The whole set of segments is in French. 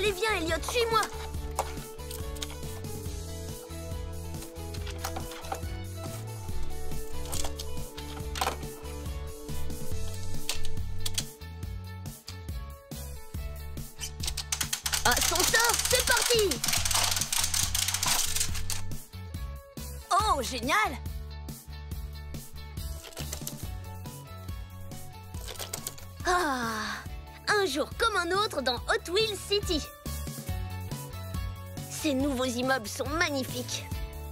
Allez, viens, Elliot, suis-moi. Ascenseur, c'est parti! Oh, génial! Ah, un jour comme un autre dans Hot Wheels City. Ces nouveaux immeubles sont magnifiques.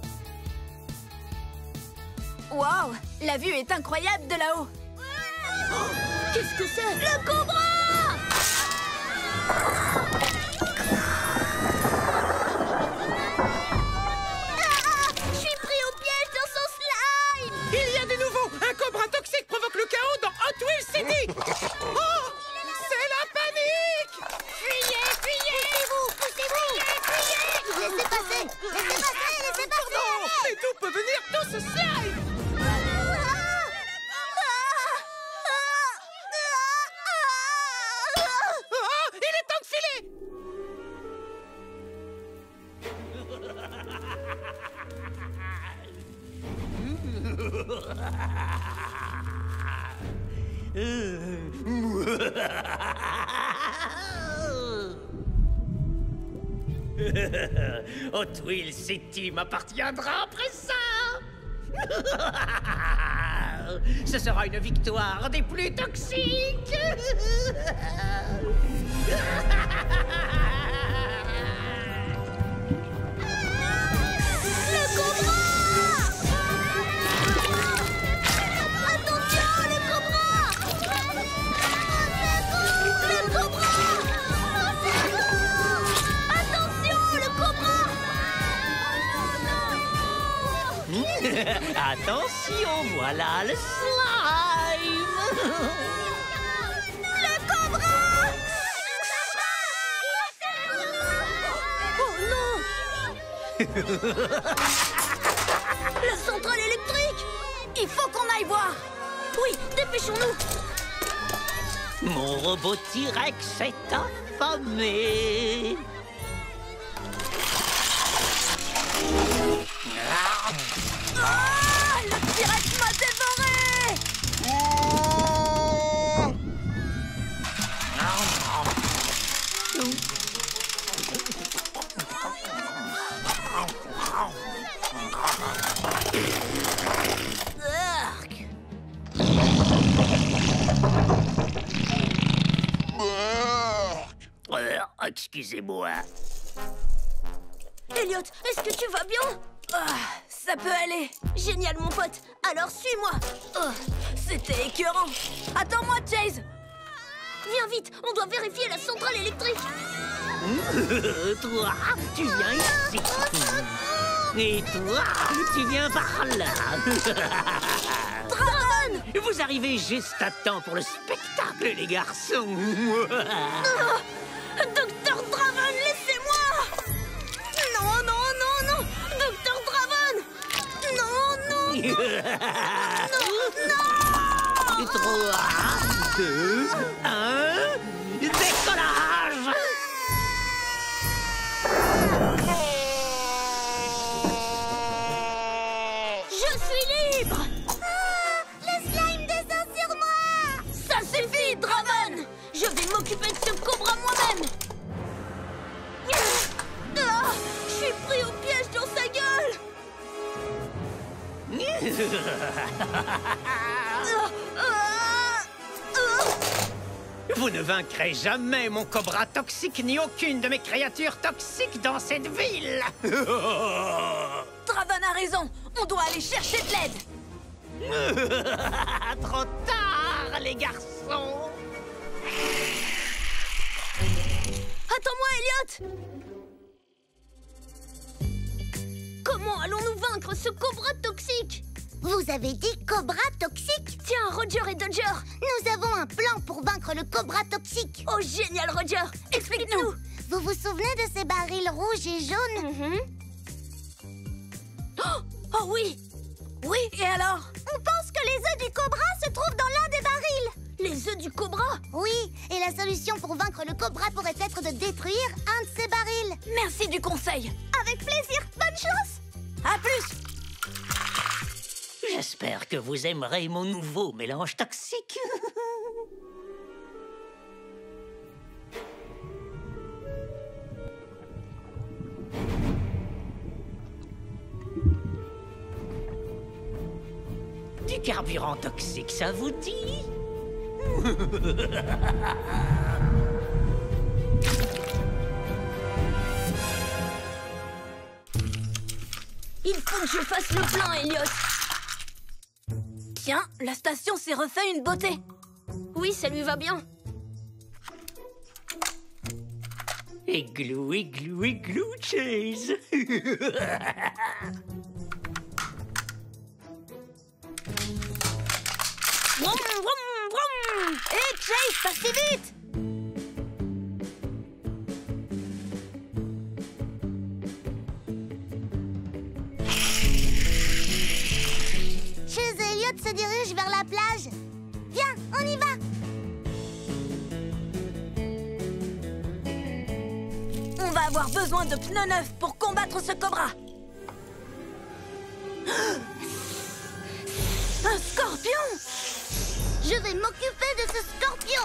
Waouh! La vue est incroyable de là-haut. Oh, qu'est-ce que c'est? Le cobra! Je suis pris au piège dans son slime! Il y a des nouveaux! Un cobra toxique provoque le chaos dans Hot Wheels City! Oh! C'est la panique! Fuyez, fuyez! Poussez-vous! Laissez passer! Laissez passer! Laissez passer! Non! Mais d'où peut venir tout ce slime? Oh! Il est temps de filer! Hot Wheels City m'appartiendra après ça. Ce sera une victoire des plus toxiques. Le cobra! Attention, le cobra! Le cobra! Attention, le cobra! Attention, voilà le slime. Le cobra! Oh non! La centrale électrique! Il faut qu'on aille voir. Oui, dépêchons-nous! Mon robot T-Rex est affamé. Ah! Le T-Rex m'a dévoré! Arc. Excusez-moi. Elliot, est-ce que tu vas bien? Ça peut aller. Génial, mon pote. Alors, suis-moi. C'était écœurant. Attends-moi, Chase. Viens vite, on doit vérifier la centrale électrique. Toi, tu viens ici. Et toi, tu viens par là. Draven! Vous arrivez juste à temps pour le spectacle, les garçons. Docteur Draven, laissez-moi! Non, non, non, non! Docteur Draven! Non, non! Non! 3, 2, 1, décollage! Je suis libre! Le slime descend sur moi! Ça suffit, Draven! Je vais m'occuper de ce cobra moi-même! Je suis pris au piège dans sa gueule! Vous ne vaincrez jamais mon cobra toxique ni aucune de mes créatures toxiques dans cette ville. Draven a raison. On doit aller chercher de l'aide. Trop tard, les garçons. Attends-moi, Elliot! Comment allons-nous vaincre ce cobra toxique? Vous avez dit cobra toxique? Tiens, Roger et Dodger! Nous avons un plan pour vaincre le cobra toxique. Oh, génial, Roger! Explique-nous! Vous vous souvenez de ces barils rouges et jaunes? Oh oui! Oui, et alors? On pense que les œufs du cobra se trouvent dans l'un des barils. Les œufs du cobra? Oui, et la solution pour vaincre le cobra pourrait être de détruire un de ces barils. Merci du conseil. Avec plaisir, bonne chance. À plus. J'espère que vous aimerez mon nouveau mélange toxique. Du carburant toxique, ça vous dit? Il faut que je fasse le plein, Elliot. Tiens, la station s'est refait une beauté. Oui, ça lui va bien. Igloo, igloo, igloo, Chase. Vroom, vroom, vroom. Hé, Chase, pas si vite. Chase et Elliot se dirigent vers la plage. Viens, on y va. On va avoir besoin de pneus neufs pour combattre ce cobra. Un scorpion! Je vais m'occuper de ce scorpion.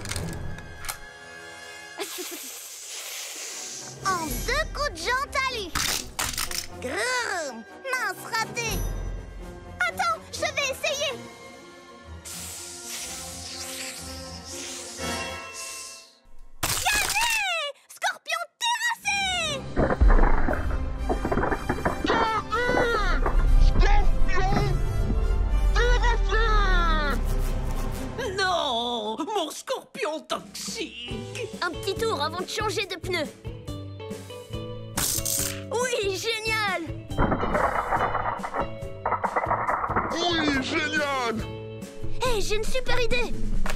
En 2 coups de jante à lui. Grrr, mince, raté. Attends, je vais essayer. Gagné! Scorpion terrassé! Non, mon scorpion toxique. Un petit tour avant de changer de pneu. Oui, génial! Oui, génial! Hé, j'ai une super idée!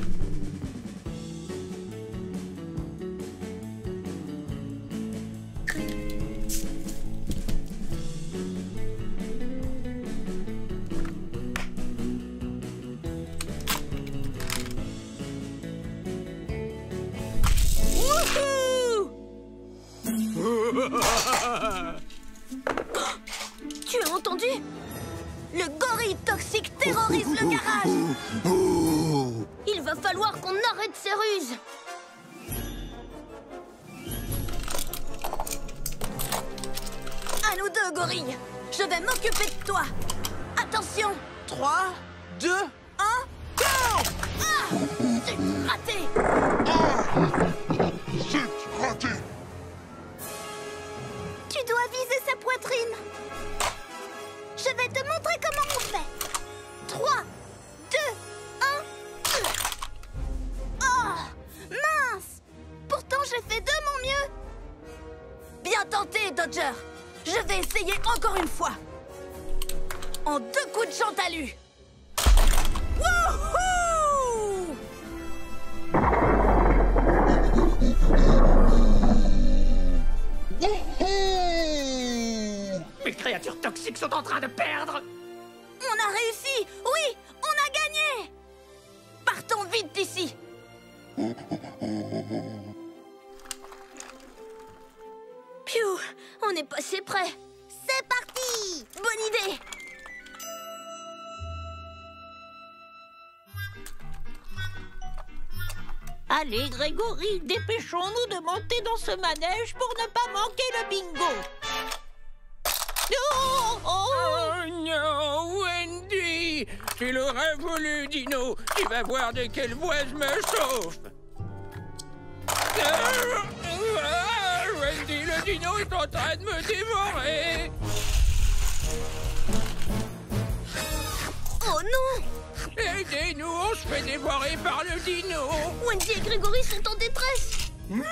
Tu as entendu? Le gorille toxique terrorise le garage! Il va falloir qu'on arrête ces ruses! À nous deux, gorille. Je vais m'occuper de toi. Attention. 3, 2, 1, go! Ah! C'est raté. C'est raté! Tu dois viser sa poitrine. Je vais te montrer comment on fait. 3, 2, 1. Oh, mince! Pourtant, j'ai fait de mon mieux. Bien tenté, Dodger. Je vais essayer encore une fois. En 2 coups de chantalu. Wouhou! Mes créatures toxiques sont en train de perdre. On a réussi! Oui, on a gagné! Partons vite d'ici! Piou, on est passé près. C'est parti! Bonne idée! Allez, Grégory, dépêchons-nous de monter dans ce manège pour ne pas manquer le bingo. Oh, oh. Oh non, Wendy! Tu l'aurais voulu, Dino! Tu vas voir de quelle voie je me chauffe! Wendy, le dino est en train de me dévorer! Oh non! Aidez-nous, on se fait dévorer par le dino! Wendy et Grégory sont en détresse!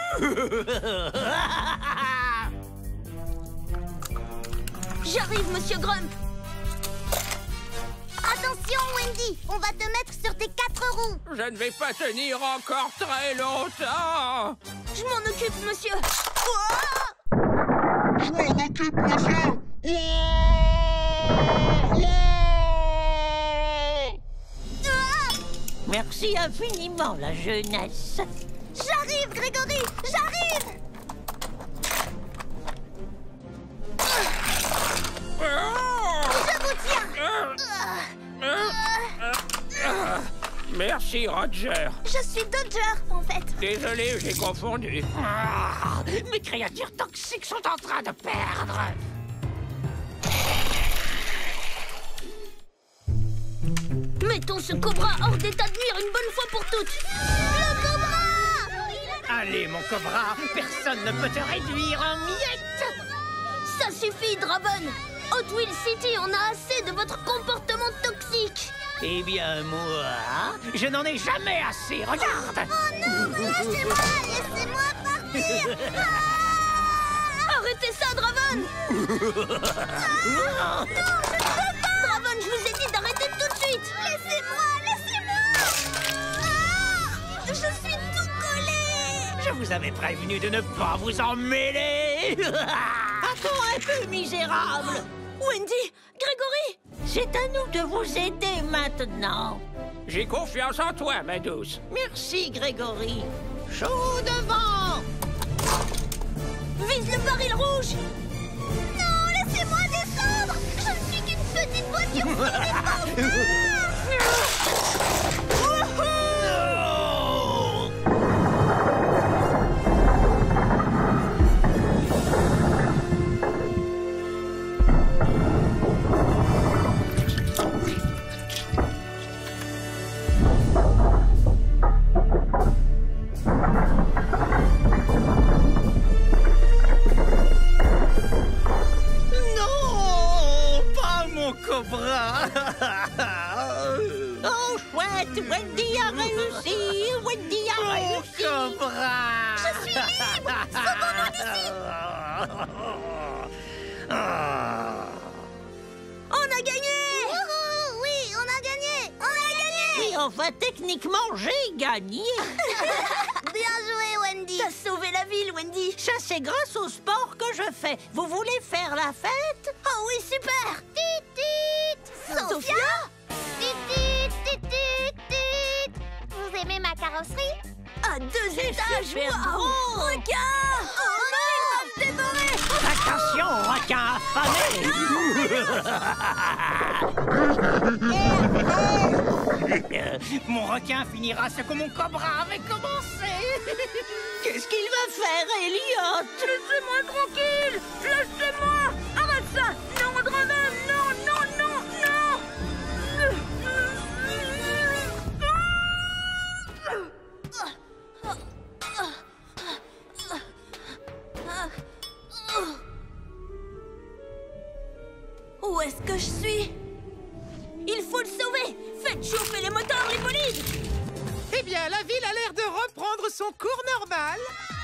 J'arrive, Monsieur Grump! Attention, Wendy! On va te mettre sur tes 4 roues! Je ne vais pas tenir encore très longtemps! Je m'en occupe, monsieur! Je m'en occupe, monsieur! Merci infiniment, la jeunesse. J'arrive, Grégory! J'arrive! Je vous tiens! Merci, Roger. Je suis Dodger, en fait. Désolé, j'ai confondu. Ah, mes créatures toxiques sont en train de perdre. Mettons ce cobra hors d'état de nuire une bonne fois pour toutes. Le cobra! Allez, mon cobra, personne ne peut te réduire en miettes. Ça suffit, Draven. Hot Wheel City en a assez de votre comportement toxique. Eh bien, moi, je n'en ai jamais assez. Regarde. Oh non, lâchez-moi! Laissez-moi partir! Arrêtez ça, Draven. Non, je ne peux pas. Draven, je vous ai dit d'arrêter tout de suite. Laissez-moi! Laissez-moi! Je suis tout collé! Je vous avais prévenu de ne pas vous en mêler. Attends un peu, misérable. Wendy, Grégory. C'est à nous de vous aider maintenant. J'ai confiance en toi, ma douce. Merci, Grégory. Chaud devant. Vise le baril rouge. Non, laissez-moi descendre! Je ne suis qu'une petite voiture Non, pas mon cobra. Oh, chouette, Wendy a réussi. Wendy a Mon réussi. cobra. Je suis libre! Sauvons-nous d'ici! On a gagné. Wouhou! Oui, on a gagné! On a gagné! Oui, enfin, techniquement, j'ai gagné. Bien joué, Wendy! T'as sauvé la ville, Wendy. Ça, c'est grâce au sport que je fais. Vous voulez faire la fête? Oh oui, super. Tit, tit. Sophia? Tit, tit, tit, tit, tit. Vous aimez ma carrosserie? À 2 étages. super Waouh. beau. Regarde. Oh non, il va me dévorer. Attention, requin affamé. Mon requin finira ce que mon cobra avait commencé. Qu'est-ce qu'il va faire, Elliot? Laissez-moi tranquille. Lâchez-moi. Arrête ça. Non, Draven. Non, non, non, non. Où est-ce que je suis? Il faut le sauver. Faites chauffer les moteurs, les bolides. Eh bien, la ville a l'air de reprendre son cours normal.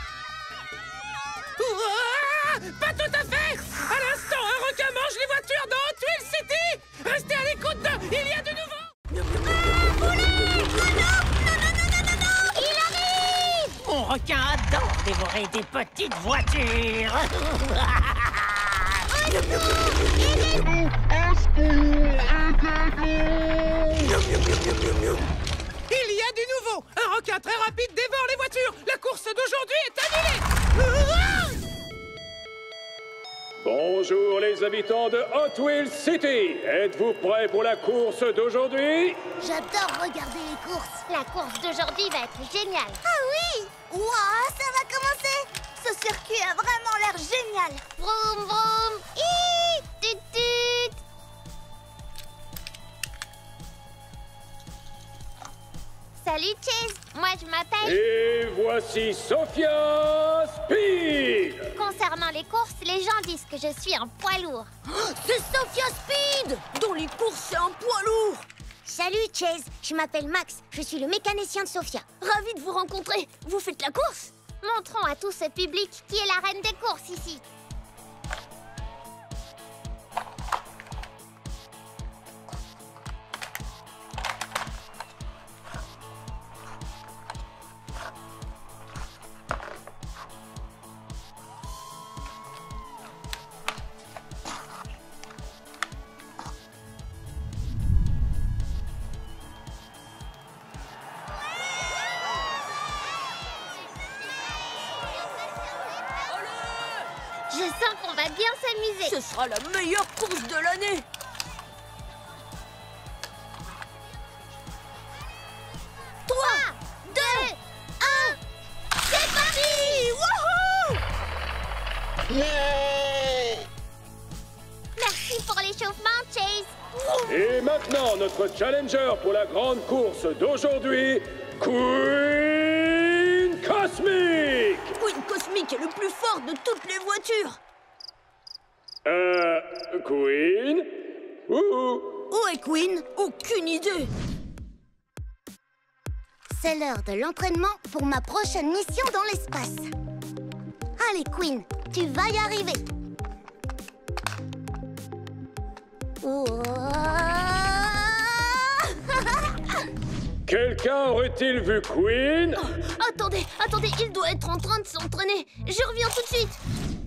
Ouah, pas tout à fait. À l'instant, un requin mange les voitures dans Hot Wheel City. Restez à l'écoute de... Il y a de nouveau... Mon requin adore dévorer des petites voitures. Il y a du nouveau. Un requin très rapide dévore les voitures. La course d'aujourd'hui est annulée. Bonjour les habitants de Hot Wheel City. Êtes-vous prêts pour la course d'aujourd'hui? J'adore regarder les courses. La course d'aujourd'hui va être géniale. Ah oui! Ouah, ça va commencer! Ce circuit a vraiment l'air génial. Vroom vroom! Hi! Tut tut! Salut Chase, moi je m'appelle... Et voici Sophia Speed. Concernant les courses, les gens disent que je suis un poids lourd. C'est Sophia Speed. Dans les courses, c'est un poids lourd. Salut Chase, je m'appelle Max, je suis le mécanicien de Sophia. Ravi de vous rencontrer. Vous faites la course? Montrons à tout ce public qui est la reine des courses ici. va bien s'amuser. Ce sera la meilleure course de l'année. Trois, 2, 1, c'est parti! Wouhou! Merci pour l'échauffement, Chase. Et maintenant, notre challenger pour la grande course d'aujourd'hui, Queen Cosmic! Queen Cosmic est le plus fort de toutes les voitures. Queen? Où est Queen? Aucune idée. C'est l'heure de l'entraînement pour ma prochaine mission dans l'espace. Allez, Queen, tu vas y arriver. Quelqu'un aurait-il vu Queen? Attendez, il doit être en train de s'entraîner. Je reviens tout de suite.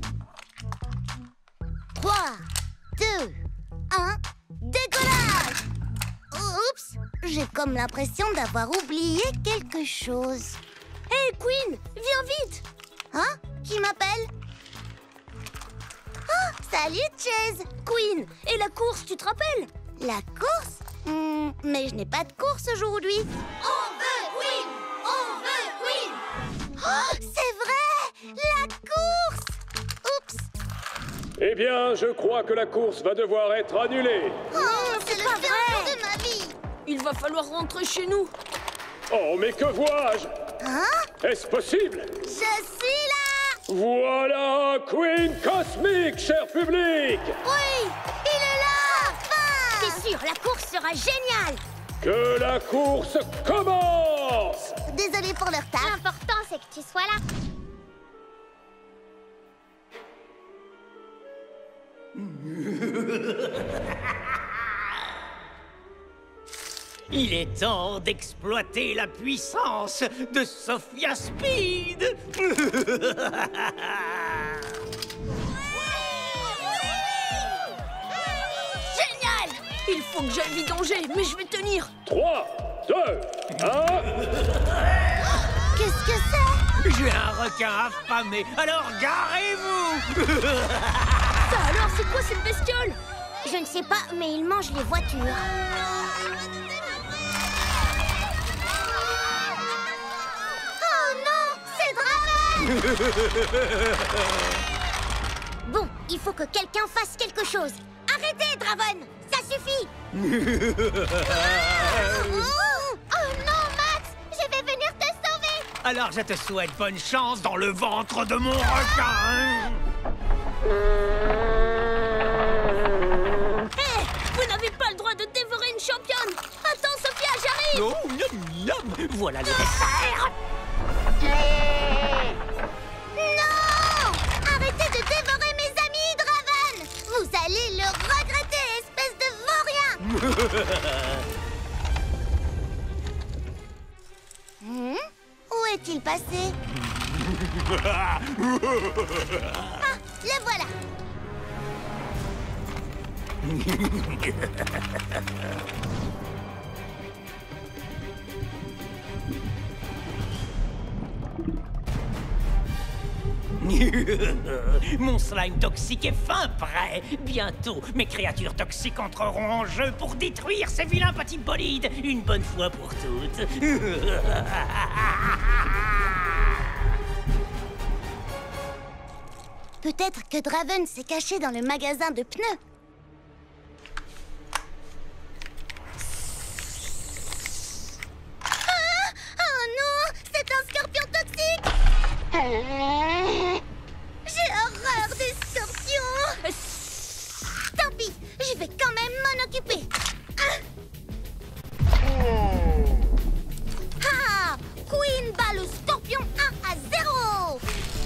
3, 2, 1, décollage! Oups, j'ai comme l'impression d'avoir oublié quelque chose. Hé, Queen, viens vite! Hein? Qui m'appelle? Oh, salut, Chase! Queen, et la course, tu te rappelles? La course? Mais je n'ai pas de course aujourd'hui. On veut Queen! On veut Queen! Oh, c'est vrai! La course! Oups! Eh bien, je crois que la course va devoir être annulée. Oh, c'est le pire de ma vie! Il va falloir rentrer chez nous. Oh, mais que vois-je? Hein? Est-ce possible? Je suis là! Voilà Queen Cosmic, cher public! Oui! Il est là! Enfin! C'est sûr, la course sera géniale! Que la course commence! Désolée pour le retard. L'important, c'est que tu sois là. Il est temps d'exploiter la puissance de Sophia Speed. Génial! Il faut que j'aille vidanger, mais je vais tenir. 3, 2, 1... Qu'est-ce que c'est? J'ai un requin affamé, alors garez-vous. Ça alors, c'est quoi cette bestiole? Je ne sais pas, mais il mange les voitures. Oh non, c'est Draven! Bon, il faut que quelqu'un fasse quelque chose. Arrêtez, Draven! Ça suffit! Oh non, Max! Je vais venir te sauver! Alors je te souhaite bonne chance dans le ventre de mon requin. Hé! Vous n'avez pas le droit de dévorer une championne! Attends, Sophia, j'arrive! Oh, miam, miam. Voilà le dessert. Non! Arrêtez de dévorer mes amis, Draven! Vous allez le regretter, espèce de vaurien! Où est-il passé? Ah, le voilà! Mon slime toxique est fin prêt. Bientôt, mes créatures toxiques entreront en jeu pour détruire ces vilains petits bolides, une bonne fois pour toutes. Peut-être que Draven s'est caché dans le magasin de pneus. Ah! Oh non! C'est un scorpion toxique! J'ai horreur des scorpions! Tant pis, je vais quand même m'en occuper. Ah! Queen bat le scorpion 1 à 0!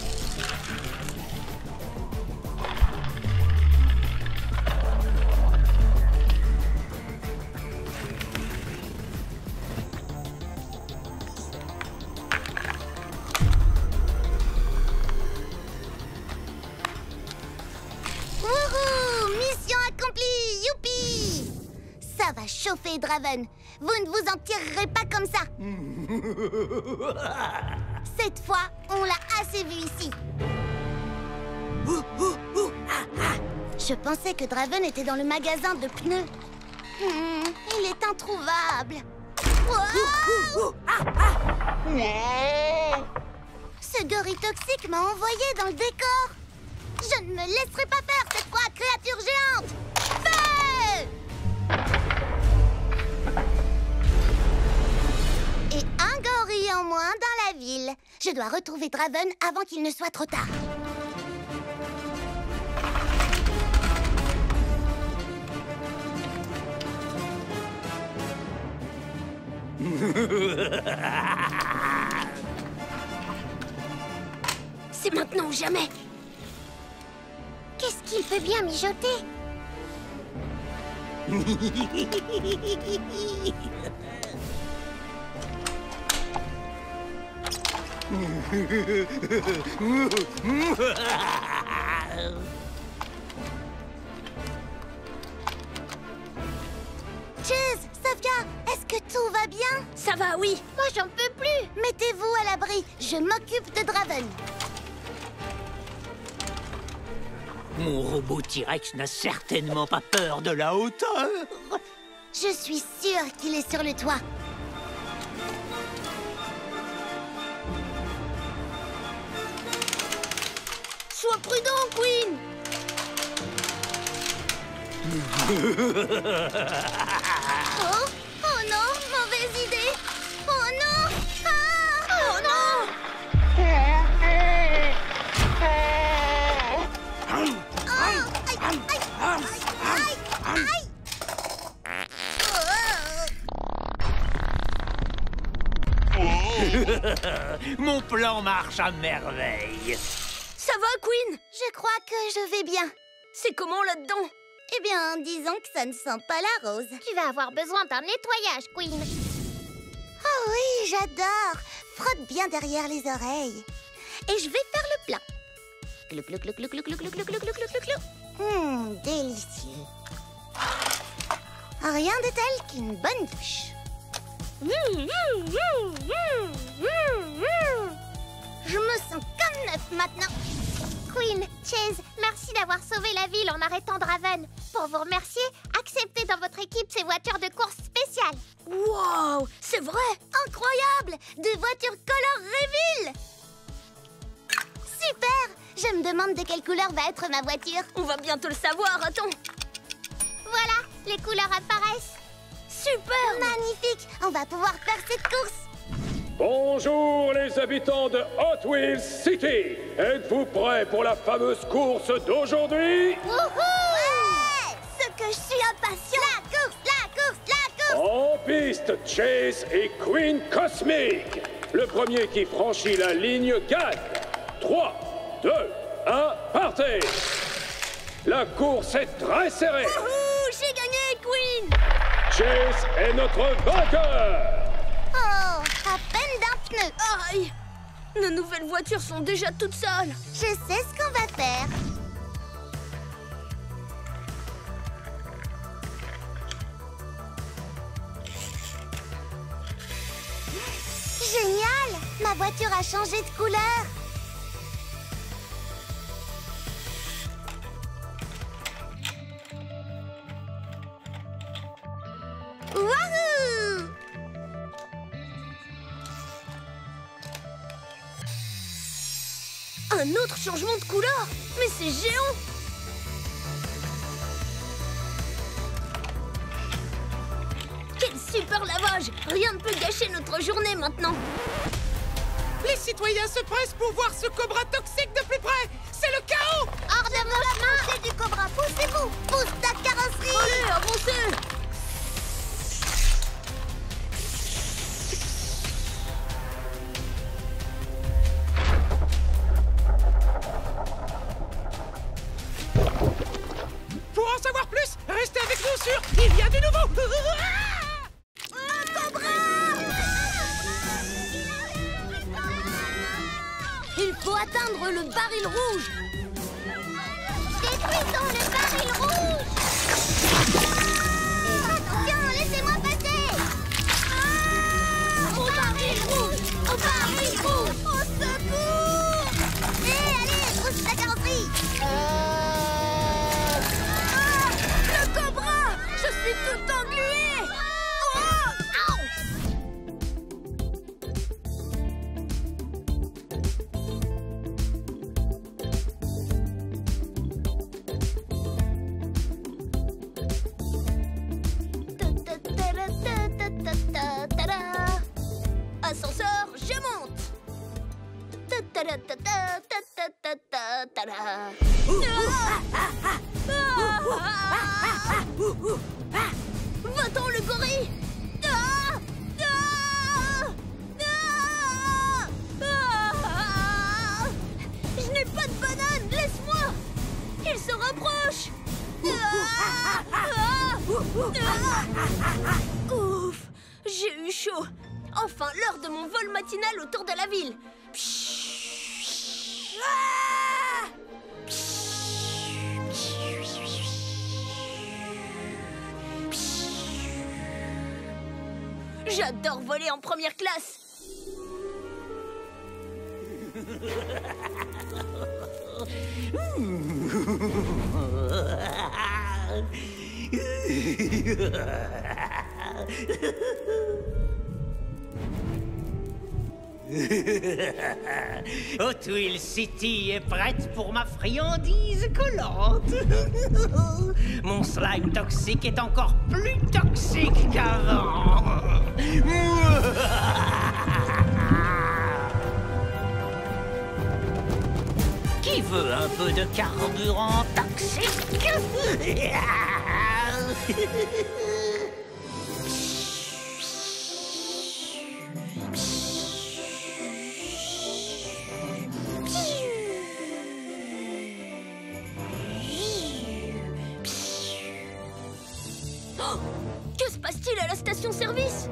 Wouhou! Mission accomplie! Youpi! Ça va chauffer, Draven. Vous ne vous en tirerez pas comme ça. Cette fois, on l'a assez vu ici. Je pensais que Draven était dans le magasin de pneus. Il est introuvable. Wow! Ce gorille toxique m'a envoyé dans le décor. Je ne me laisserai pas faire cette fois, créature géante. Feu! Et un gorille en moins dans la ville. Je dois retrouver Draven avant qu'il ne soit trop tard. C'est maintenant ou jamais. Qu'est-ce qu'il fait bien mijoter? Chase, Sofia, est-ce que tout va bien? Ça va, oui. Moi, j'en peux plus. Mettez-vous à l'abri. Je m'occupe de Draven. Mon robot T-Rex n'a certainement pas peur de la hauteur. Je suis sûre qu'il est sur le toit. Sois prudent, Queen. Oh, oh non, mauvaise idée. Oh non. Ah, oh non. Mon plan marche à merveille. Ça va, Queen? Je crois que je vais bien. C'est comment là-dedans? Eh bien, disons que ça ne sent pas la rose. Tu vas avoir besoin d'un nettoyage, Queen. Oh oui, j'adore. Frotte bien derrière les oreilles. Et je vais faire le plein. Clou, clou, clou, clou, clou, clou, clou, clou, clou, clou, clou, clou. Délicieux. Rien de tel qu'une bonne douche. Je me sens comme neuf maintenant. Queen, Chase, merci d'avoir sauvé la ville en arrêtant Draven. Pour vous remercier, acceptez dans votre équipe ces voitures de course spéciales. Wow, c'est vrai? Incroyable! Des voitures color reveal! Super! Je me demande de quelle couleur va être ma voiture. On va bientôt le savoir, attends. Voilà, les couleurs apparaissent. Super! Magnifique! On va pouvoir faire cette course. Bonjour les habitants de Hot Wheels City. Êtes-vous prêts pour la fameuse course d'aujourd'hui? Wouhou! Ouais! Ce que je suis impatient! La course, la course, la course! En piste, Chase et Queen Cosmic. Le premier qui franchit la ligne gagne. 3, 2, 1, partez! La course est très serrée. Wouhou! J'ai gagné, Queen! Chase est notre vainqueur. Oh, à peine d'un pneu. Aïe! Nos nouvelles voitures sont déjà toutes seules. Je sais ce qu'on va faire. Génial! Ma voiture a changé de couleur. Wouhou! Un autre changement de couleur? Mais c'est géant! Quel super lavage! Rien ne peut gâcher notre journée maintenant! Les citoyens se pressent pour voir ce cobra toxique de plus près. C'est le chaos! Hors de mon chemin! C'est du cobra, poussez-vous! Pousse ta carrosserie! Allez, avancez! Pour en savoir plus, restez avec nous sur Il y a du nouveau. Il faut atteindre le baril rouge! Détruisons le baril rouge! Attention, laissez-moi passer! Au baril rouge! Au baril rouge! Au secours! Allez, pousse ta carrosserie! je monte. Va-t'en, le gorille. Je n'ai pas de banane, laisse-moi. Il se rapproche. Ouf, j'ai eu chaud. Enfin, l'heure de mon vol matinal autour de la ville. J'adore voler en première classe. Hot Wheels City est prête pour ma friandise collante. Mon slime toxique est encore plus toxique qu'avant. Qui veut un peu de carburant toxique? Oh, que se passe-t-il à la station-service?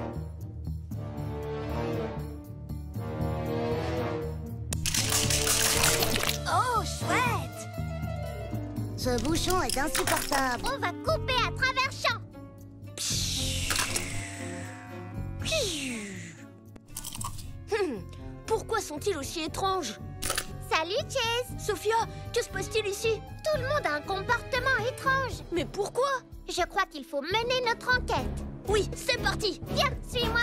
Oh, chouette! Ce bouchon est insupportable. On va couper à travers champs. Pourquoi sont-ils aussi étranges? Salut, Chase! Sophia, que se passe-t-il ici? Tout le monde a un comportement étrange. Mais pourquoi? Je crois qu'il faut mener notre enquête. Oui, c'est parti! Viens, suis-moi.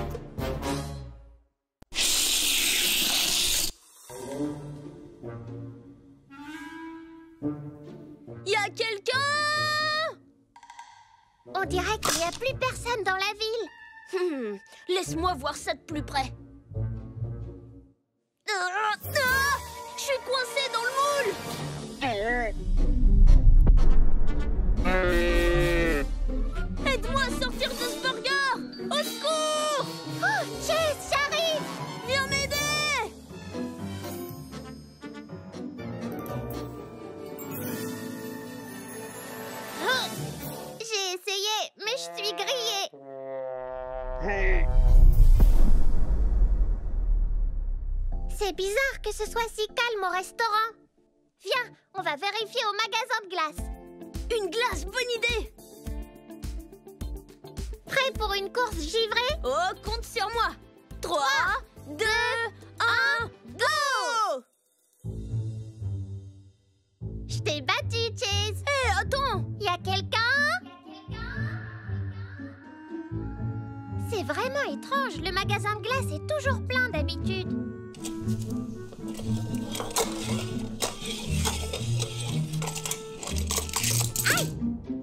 Y a quelqu'un? On dirait qu'il n'y a plus personne dans la ville. Laisse-moi voir ça de plus près. Je suis coincée dans le moule. Aide-moi à sortir de ce burger. Au secours! Oh, Chase, j'arrive! Viens m'aider! J'ai essayé, mais je suis grillée. C'est bizarre que ce soit si calme au restaurant. Viens, on va vérifier au magasin de glace. Une glace, bonne idée! Prêt pour une course givrée? Oh, compte sur moi! 3, 2, 1, go! Je t'ai battu, Chase. Hé, attends! Y a quelqu'un? C'est vraiment étrange, le magasin de glace est toujours plein d'habitude. Aïe!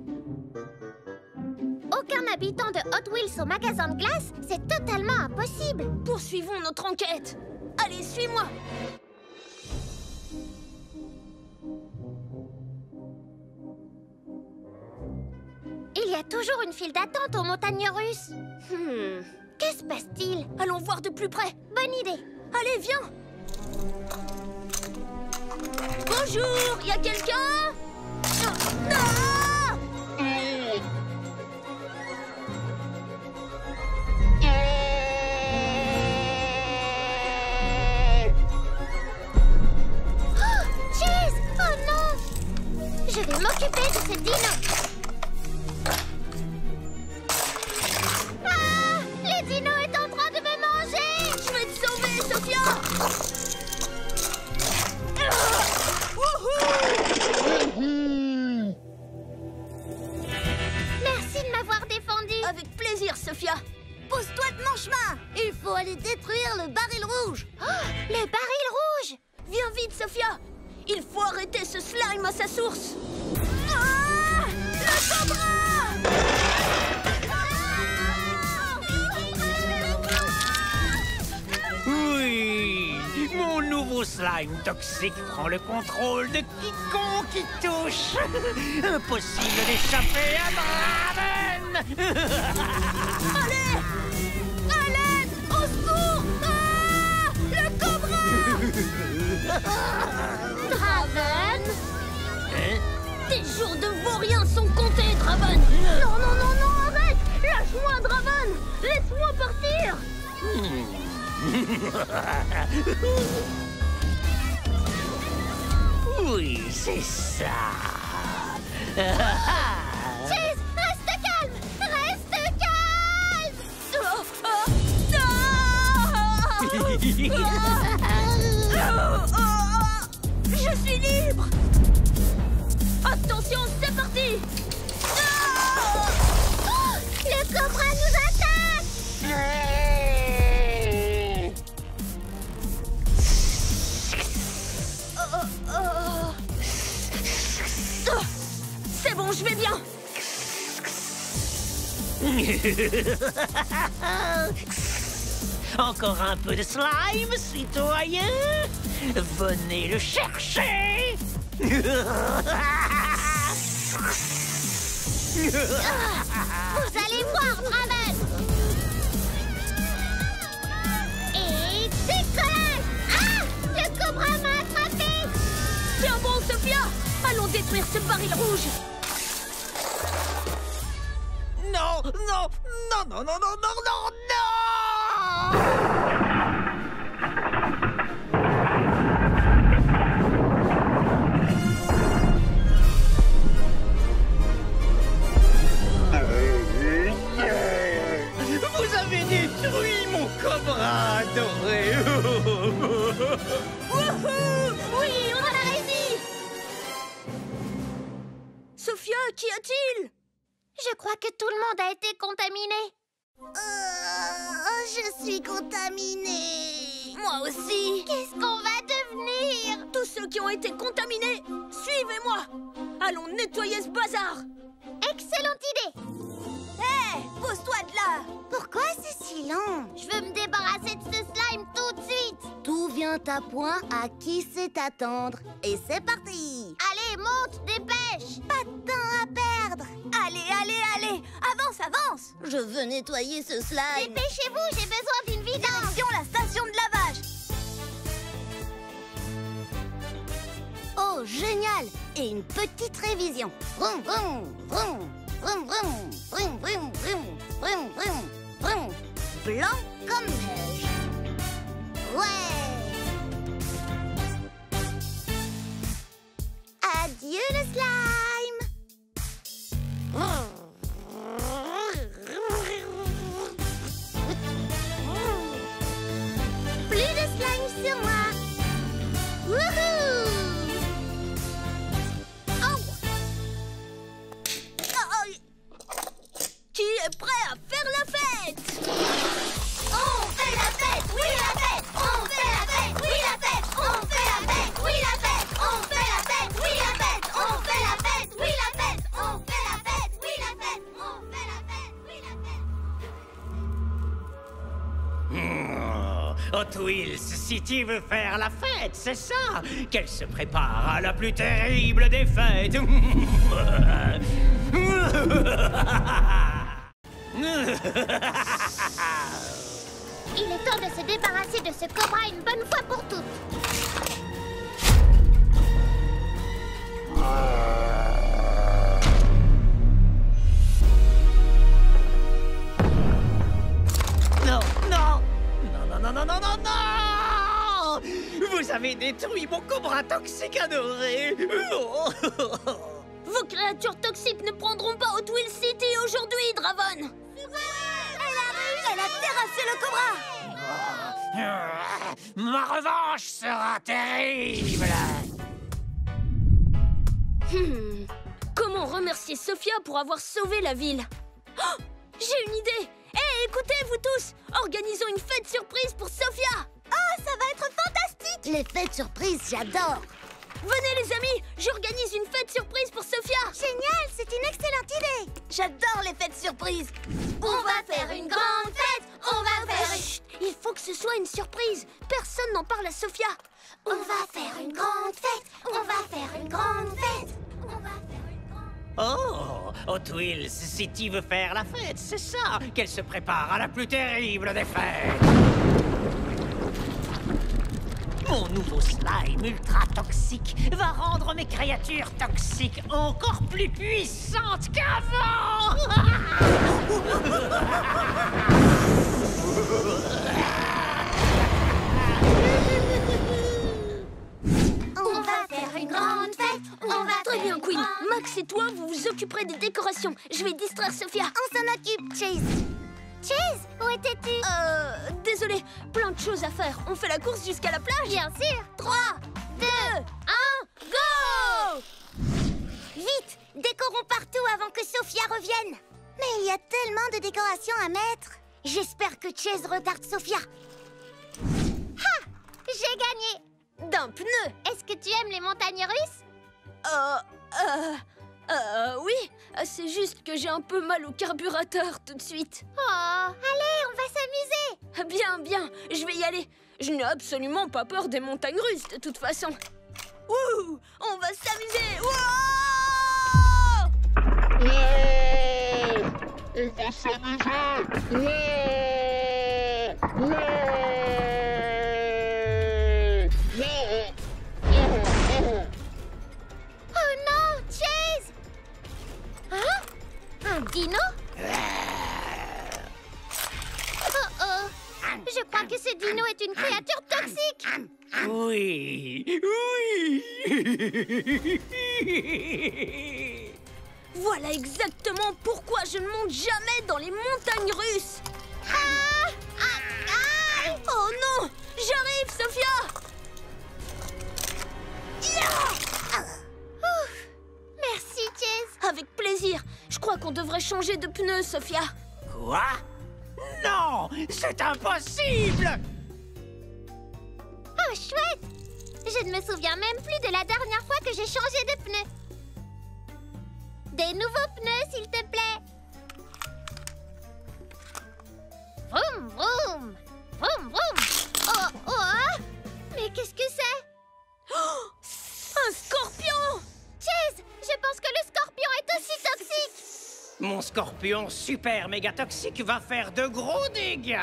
Aucun habitant de Hot Wheels au magasin de glace, c'est totalement impossible. Poursuivons notre enquête. Allez, suis-moi. Il y a toujours une file d'attente aux montagnes russes. Que se passe-t-il? Allons voir de plus près. Bonne idée. Allez, viens. Bonjour, y a quelqu'un? Oh, Chase! Oh non! Je vais m'occuper de ce dino. Ah! Le dino est en train de me manger! Je vais te sauver, Sophia! Merci de m'avoir défendu. Avec plaisir, Sophia. Pose-toi de mon chemin. Il faut aller détruire le baril rouge. Oh, le baril rouge! Viens vite, Sophia. Il faut arrêter ce slime à sa source. Ah! Le cobra! nouveau slime toxique prend le contrôle de quiconque y touche. Impossible d'échapper à Draven. Allez! À l'aide! Au secours! Ah! Le cobra! Draven? Hein? Tes jours de vaurien sont comptés, Draven. Non, non, non, non, arrête! Lâche-moi, Draven! Laisse-moi partir! Oui, c'est ça. Chase, reste calme! Reste calme! Je suis libre! Attention, c'est parti! Le cobra nous attaque! C'est bon, je vais bien! Encore un peu de slime, citoyen. Venez le chercher. Vous allez voir, Draven! Et décollage! Ah! Le cobra m'a attrapé! Tiens bon, Sophia! Allons détruire ce baril rouge! Non, non, non, non, non, non, non, non, non. Vous avez détruit mon cobra adoré. Wouhou! Oui, on a réussi! Sophia, qu'y a-t-il? Je crois que tout le monde a été contaminé. Je suis contaminée. Moi aussi! Qu'est-ce qu'on va devenir? Tous ceux qui ont été contaminés, suivez-moi! Allons nettoyer ce bazar! Excellente idée! Hé! Pose-toi de là! Pourquoi c'est si lent? Je veux me débarrasser de ce slime tout de suite! Tout vient à point à qui sait attendre. Et c'est parti! Allez, monte, dépêche! Pas de temps à perdre! Allez, allez, allez! Avance, avance! Je veux nettoyer ce slime. Dépêchez-vous, j'ai besoin d'une vidange! Direction la station de lavage! Oh, génial! Et une petite révision. Vroom, vroom, vroom, vroom, vroom, vroom, vroom, vroom, vroom, vroom, vroom. Blanc comme neige. Ouais! Adieu le slime! Plus de slime sur moi! Wouhou! Qui est prêt à faire la fête? On fait la fête! Oui, la fête! On fait la fête! Oui, la fête! On fait la fête! Oui, la fête! On fait la fête! Oui, la fête! On fait la fête! Oui, la fête! On fait la fête! Oui, la fête! On fait la fête! Oui, la fête! Hot Wheels City veut faire la fête, c'est ça? Qu'elle se prépare à la plus terrible des fêtes. Il est temps de se débarrasser de ce cobra une bonne fois pour toutes. Non, non, non, non, non, non, non, non, non! Vous avez détruit mon cobra toxique adoré. Vos créatures toxiques ne prendront pas Hot Wheels City aujourd'hui, Draven! Elle a terrassé le cobra! Ma revanche sera terrible. Comment remercier Sophia pour avoir sauvé la ville? Oh, j'ai une idée! Hé, écoutez, vous tous! Organisons une fête surprise pour Sophia! Oh, ça va être fantastique! Les fêtes surprises, j'adore. Venez les amis, j'organise une fête surprise pour Sophia! Génial, c'est une excellente idée! J'adore les fêtes surprises! On va faire une grande fête! On va faire... Chut, Il faut que ce soit une surprise. Personne n'en parle à Sophia. On va faire une grande fête. On va faire une grande fête. On va faire une grande... Oh, Hot Wheels City veut faire la fête, c'est ça. Qu'elle se prépare à la plus terrible des fêtes. Mon nouveau slime ultra toxique va rendre mes créatures toxiques encore plus puissantes qu'avant. On va faire une grande fête. On va Très faire bien, une Queen. grande- Max et toi, vous vous occuperez des décorations. Je vais distraire Sophia. On s'en occupe, Chase. Chase, où étais-tu? Désolé, plein de choses à faire. On fait la course jusqu'à la plage? Bien sûr. 3, 2, 1, go! Vite, décorons partout avant que Sophia revienne. Mais il y a tellement de décorations à mettre. J'espère que Chase retarde Sophia. Ha! J'ai gagné. D'un pneu. Est-ce que tu aimes les montagnes russes? Oui. C'est juste que j'ai un peu mal au carburateur tout de suite. Oh, allez, on va s'amuser. Bien, bien, je vais y aller. Je n'ai absolument pas peur des montagnes russes, de toute façon. Ouh, on va s'amuser. Wouah! On va s'amuser. Ouais. Oh non, Chase! Hein? Un dino? Oh. Je crois que ce dino est une créature toxique. Oui, oui. Voilà exactement pourquoi je ne monte jamais dans les montagnes russes. Oh non! J'arrive, Sophia! Ouf. Merci, Chase. Avec plaisir. Je crois qu'on devrait changer de pneus, Sophia. Quoi? Non, c'est impossible. Oh, chouette! Je ne me souviens même plus de la dernière fois que j'ai changé de pneus. Des nouveaux pneus, s'il te plaît. Vroom, vroom. Vroom, vroom. Oh. Mais qu'est-ce que c'est? Un scorpion! Chase, je pense que le scorpion est aussi toxique. Mon scorpion super méga toxique va faire de gros dégâts.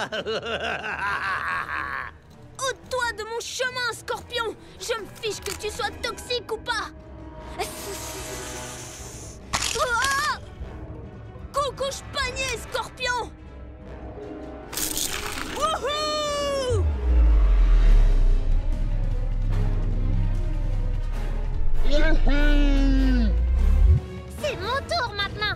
Ôte-toi de mon chemin, scorpion! Je me fiche que tu sois toxique ou pas! Ah! Coucouche panier, scorpion! Wouhou! C'est mon tour maintenant.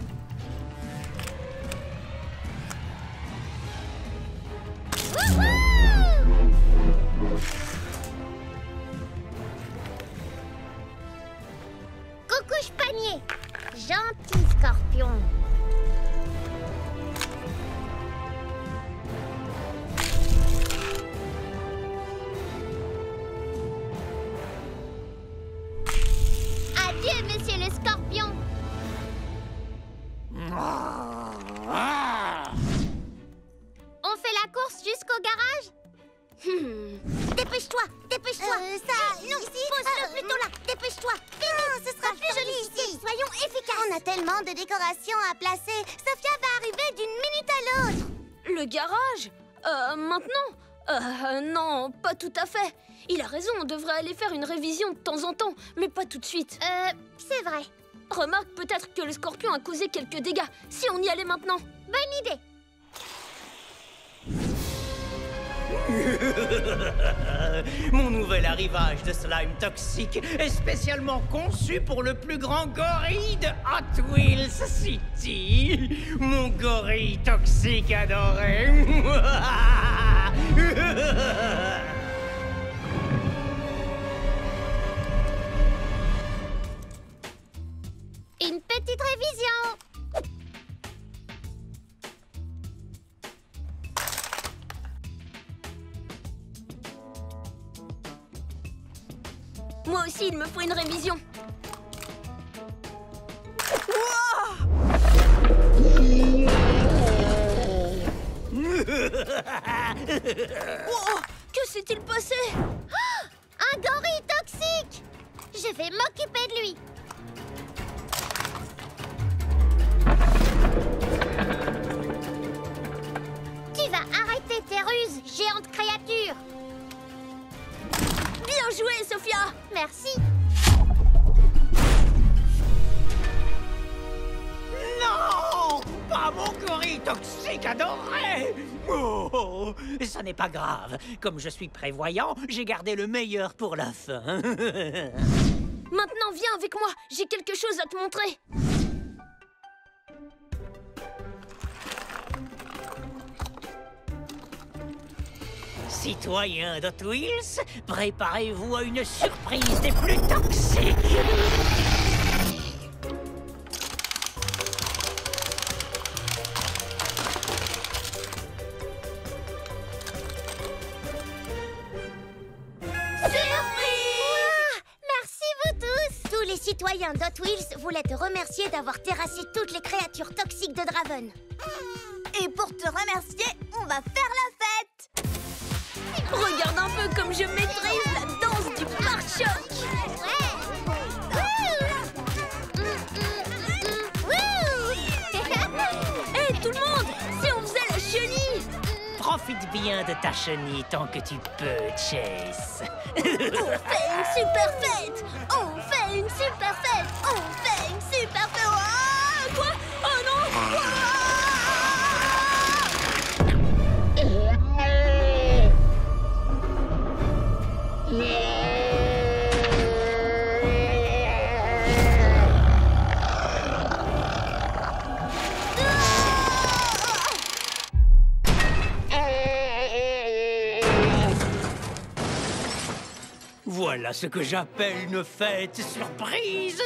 Coucouche panier. Gentil scorpion. Adieu, monsieur le scorpion. On fait la course jusqu'au garage? Dépêche-toi, dépêche-toi. Non, pose-le plutôt là. Dépêche-toi. Non, ce sera plus joli ici. Soyons efficaces. On a tellement de décorations à placer. Sophia va arriver d'une minute à l'autre. Le garage? Maintenant? Non, pas tout à fait. Il a raison, on devrait aller faire une révision de temps en temps, mais pas tout de suite. C'est vrai. Remarque peut-être que le scorpion a causé quelques dégâts. Si on y allait maintenant? Bonne idée. Mon nouvel arrivage de slime toxique est spécialement conçu pour le plus grand gorille de Hot Wheels City. Mon gorille toxique adoré. Une petite révision. Moi aussi, il me faut une révision. Oh, que s'est-il passé? Un gorille toxique! Je vais m'occuper de lui. Tu vas arrêter tes ruses, géante créature. Bien joué, Sophia! Merci. Non! Pas mon gorille toxique adoré! Oh, ça n'est pas grave. Comme je suis prévoyant, j'ai gardé le meilleur pour la fin. Maintenant, viens avec moi. J'ai quelque chose à te montrer. Citoyens d'Hot Wheels, préparez-vous à une surprise des plus toxiques. Tous les citoyens d'Hot Wheels voulaient te remercier d'avoir terrassé toutes les créatures toxiques de Draven. Et pour te remercier, on va faire la fête. Regarde un peu comme je maîtrise la danse du pare-choc. Hé, tout le monde, si on faisait la chenille? Profite bien de ta chenille tant que tu peux, Chase. On fait une super fête! On fait une super fête! On fait une super fête! Ah, quoi? Oh non! Voilà ce que j'appelle une fête surprise.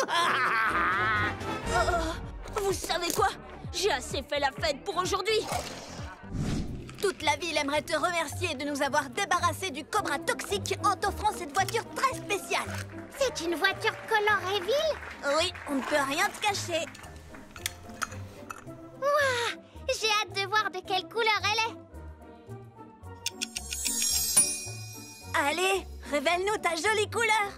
Vous savez quoi? J'ai assez fait la fête pour aujourd'hui. Toute la ville aimerait te remercier de nous avoir débarrassés du cobra toxique en t'offrant cette voiture très spéciale. C'est une voiture colorée ville? Oui, on ne peut rien te cacher. Ouah! J'ai hâte de voir de quelle couleur elle est. Allez, révèle-nous ta jolie couleur.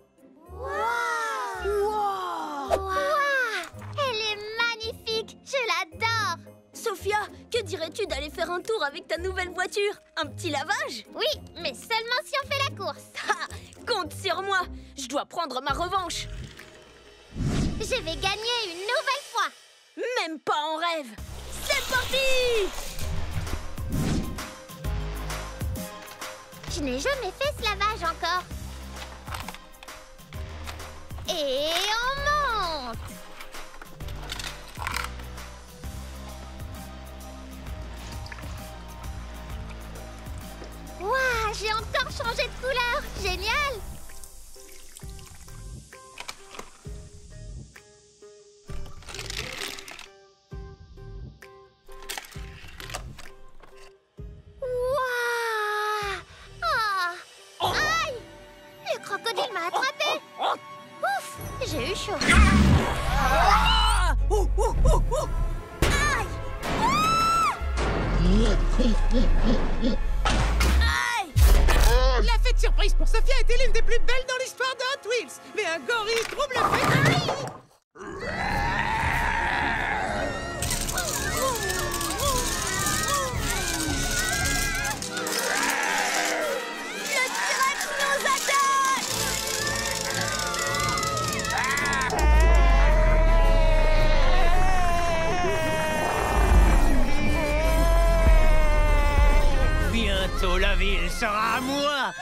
Wow! Elle est magnifique! Je l'adore! Sophia, que dirais-tu d'aller faire un tour avec ta nouvelle voiture? Un petit lavage? Oui, mais seulement si on fait la course. Ha! Compte sur moi. Je dois prendre ma revanche. Je vais gagner une nouvelle fois. Même pas en rêve. C'est parti! Je n'ai jamais fait ce lavage encore. Et on monte. Waouh, j'ai encore changé de couleur. Génial. Crocodile m'a attrapé. Ouf, j'ai eu chaud. Aïe! La fête surprise pour Sophia était l'une des plus belles dans l'histoire de Hot Wheels. Mais un gorille trouble le fait. Bientôt la ville sera à moi.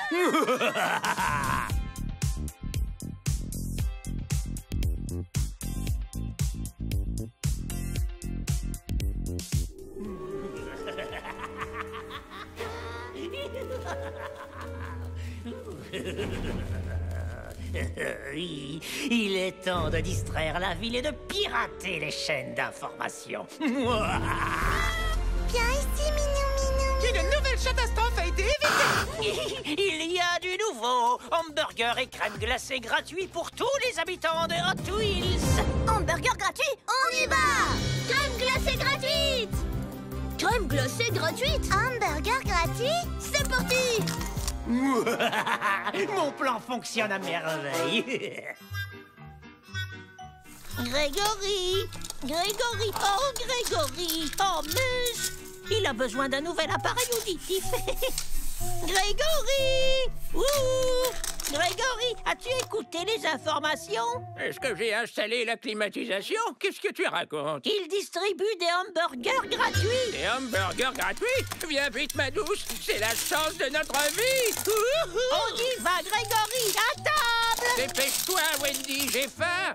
Il est temps de distraire la ville et de pirater les chaînes d'information. Viens ici, Minou Minou. Une nouvelle catastrophe a été évitée. Il y a du nouveau. Hamburger et crème glacée gratuits pour tous les habitants de Hot Wheels. Hamburger gratuit, on y va. Crème glacée gratuite. Crème glacée gratuite. Hamburger gratuit? C'est parti. Mon plan fonctionne à merveille. Grégory! Grégory! Oh, Grégory! Oh, Mus! Il a besoin d'un nouvel appareil auditif. Grégory! Ouh! Grégory, as-tu écouté les informations? Est-ce que j'ai installé la climatisation? Qu'est-ce que tu racontes? Il distribue des hamburgers gratuits. Des hamburgers gratuits? Viens vite, ma douce, c'est la chance de notre vie. On y va, Grégory, à table. Dépêche-toi, Wendy, j'ai faim.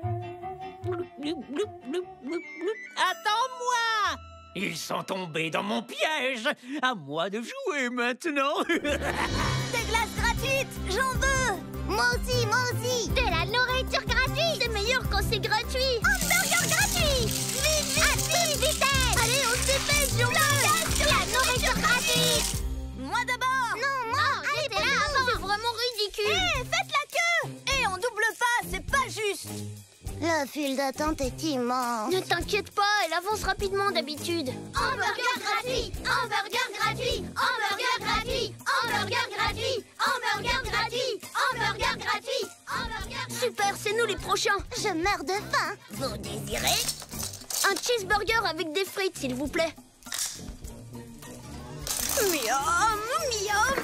Attends-moi. Ils sont tombés dans mon piège. À moi de jouer maintenant. Des glaces gratuites! J'en veux! Moi aussi, moi aussi! De la nourriture gratuite. C'est meilleur quand c'est gratuit. Hamburger gratuit. Vite, À toute vitesse. allez, on se dépêche, j'en veux! La nourriture gratuite. Moi d'abord! Non, moi! J'étais là avant. C'est vraiment ridicule. Faites la queue! Et on double pas, c'est pas juste! La file d'attente est immense. Ne t'inquiète pas, elle avance rapidement d'habitude. Hamburger gratuit. Hamburger gratuit. Hamburger gratuit. Hamburger gratuit. Hamburger gratuit. Hamburger gratuit. Hamburger. Super, c'est nous les prochains. Je meurs de faim. Vous désirez? Un cheeseburger avec des frites, s'il vous plaît. Miam, miam.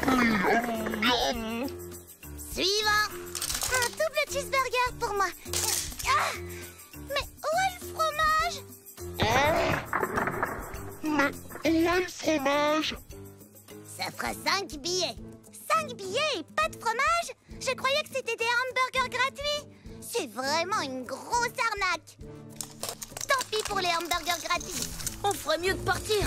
Suivant. Un double cheeseburger pour moi. Ah, mais où est le fromage? Mais où est le fromage? Ça fera 5 billets. 5 billets et pas de fromage? Je croyais que c'était des hamburgers gratuits. C'est vraiment une grosse arnaque. Tant pis pour les hamburgers gratuits. On ferait mieux de partir.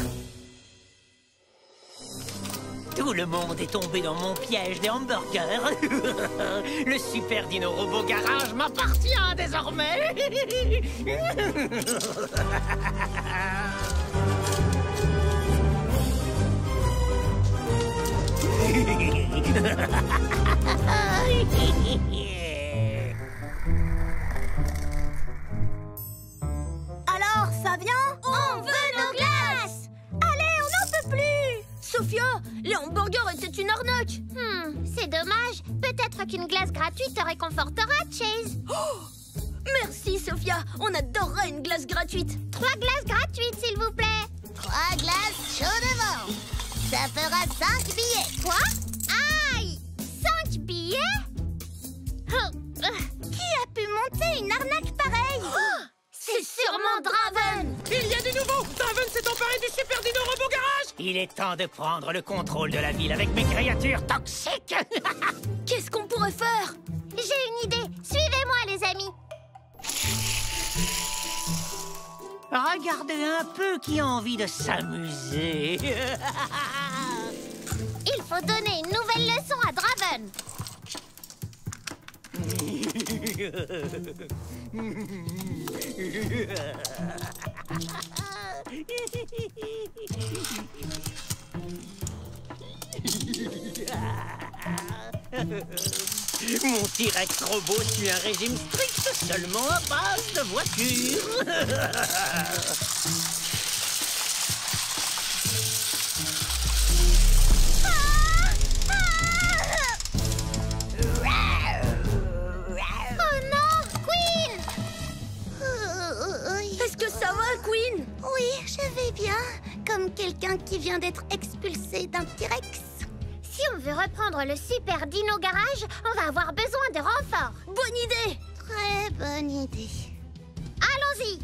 Tout le monde est tombé dans mon piège des hamburgers. Le super dino robot garage m'appartient désormais. Alors, ça vient? On veut nos glaces! Allez, on n'en peut plus! Sophia, les hamburgers étaient une arnaque. C'est dommage. Peut-être qu'une glace gratuite te réconfortera, Chase. Merci, Sophia. On adorerait une glace gratuite. 3 glaces gratuites, s'il vous plaît. 3 glaces chaud devant. Ça fera 5 billets. Quoi? Aïe! 5 billets? Qui a pu monter une arnaque pareille? C'est sûrement Draven. Il y a du nouveau. Draven s'est emparé du super dino robot garage. Il est temps de prendre le contrôle de la ville avec mes créatures toxiques. Qu'est-ce qu'on pourrait faire? J'ai une idée. Suivez-moi, les amis. Regardez un peu qui a envie de s'amuser. Il faut donner une nouvelle leçon à Draven. Mon T-Rex robot suit un régime strict seulement à base de voitures. Oh non, Queen! Est-ce que ça va, Queen? Oui, je vais bien. Comme quelqu'un qui vient d'être expulsé d'un T-Rex. Si on veut reprendre le super dino garage, on va avoir besoin de renforts. Bonne idée. Très bonne idée. Allons-y.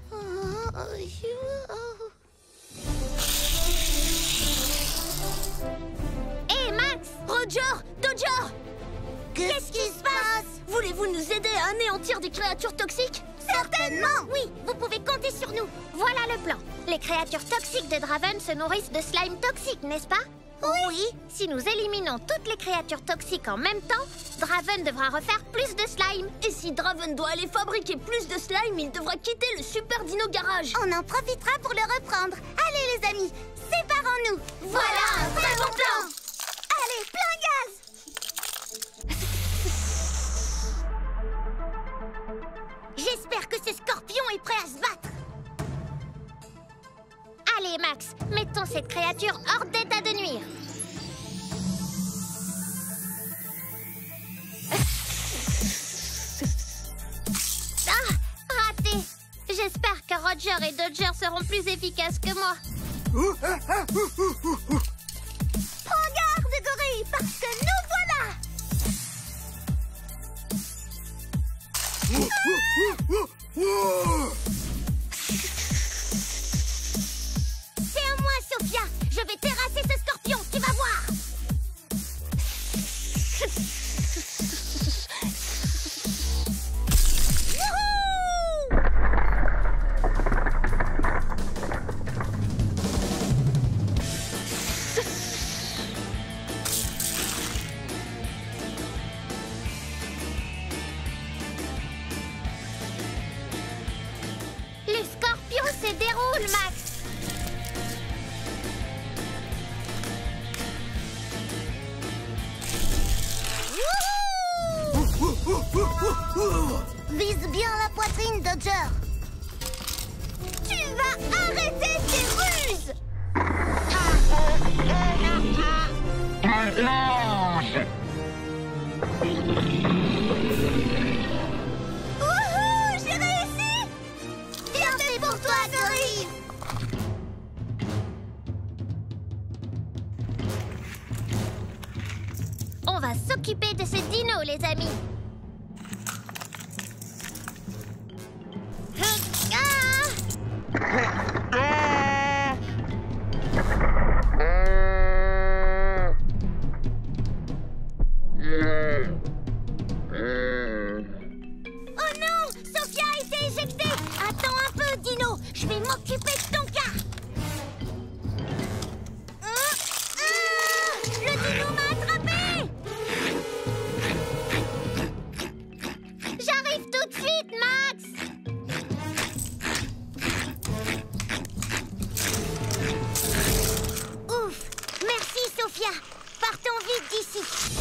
Hé, Max! Roger, Dodger, Qu'est-ce qui se passe? voulez-vous nous aider à anéantir des créatures toxiques? Certainement! Oui, vous pouvez compter sur nous. Voilà le plan. Les créatures toxiques de Draven se nourrissent de slime toxique, n'est-ce pas? Oui. Si nous éliminons toutes les créatures toxiques en même temps, Draven devra refaire plus de slime. Et si Draven doit aller fabriquer plus de slime, il devra quitter le super dino garage. On en profitera pour le reprendre. Allez les amis, séparons-nous. Voilà un très bon plan. Allez, plein gaz. J'espère que ce scorpion est prêt à se battre. Allez, Max, cette créature hors d'état de nuire. Ah, raté. J'espère que Roger et Dodger seront plus efficaces que moi. Prends garde, gorille, parce que nous voilà. C'est à moi, Sophia. Je vais terrasser ce scorpion, tu vas voir. Les scorpions se déroulent, Max. Vise bien la poitrine, Dodger. Tu vas arrêter tes ruses. Wouhou, j'ai réussi. Bien fait pour toi, gorille. On va s'occuper de ce dino, les amis. Oh non, Sophia a été éjectée. Attends un peu, Dino. Je vais m'occuper de ton cas. Le dino m'a attrapé. J'arrive tout de suite, Max. Ouf, merci Sophia. Partons vite d'ici.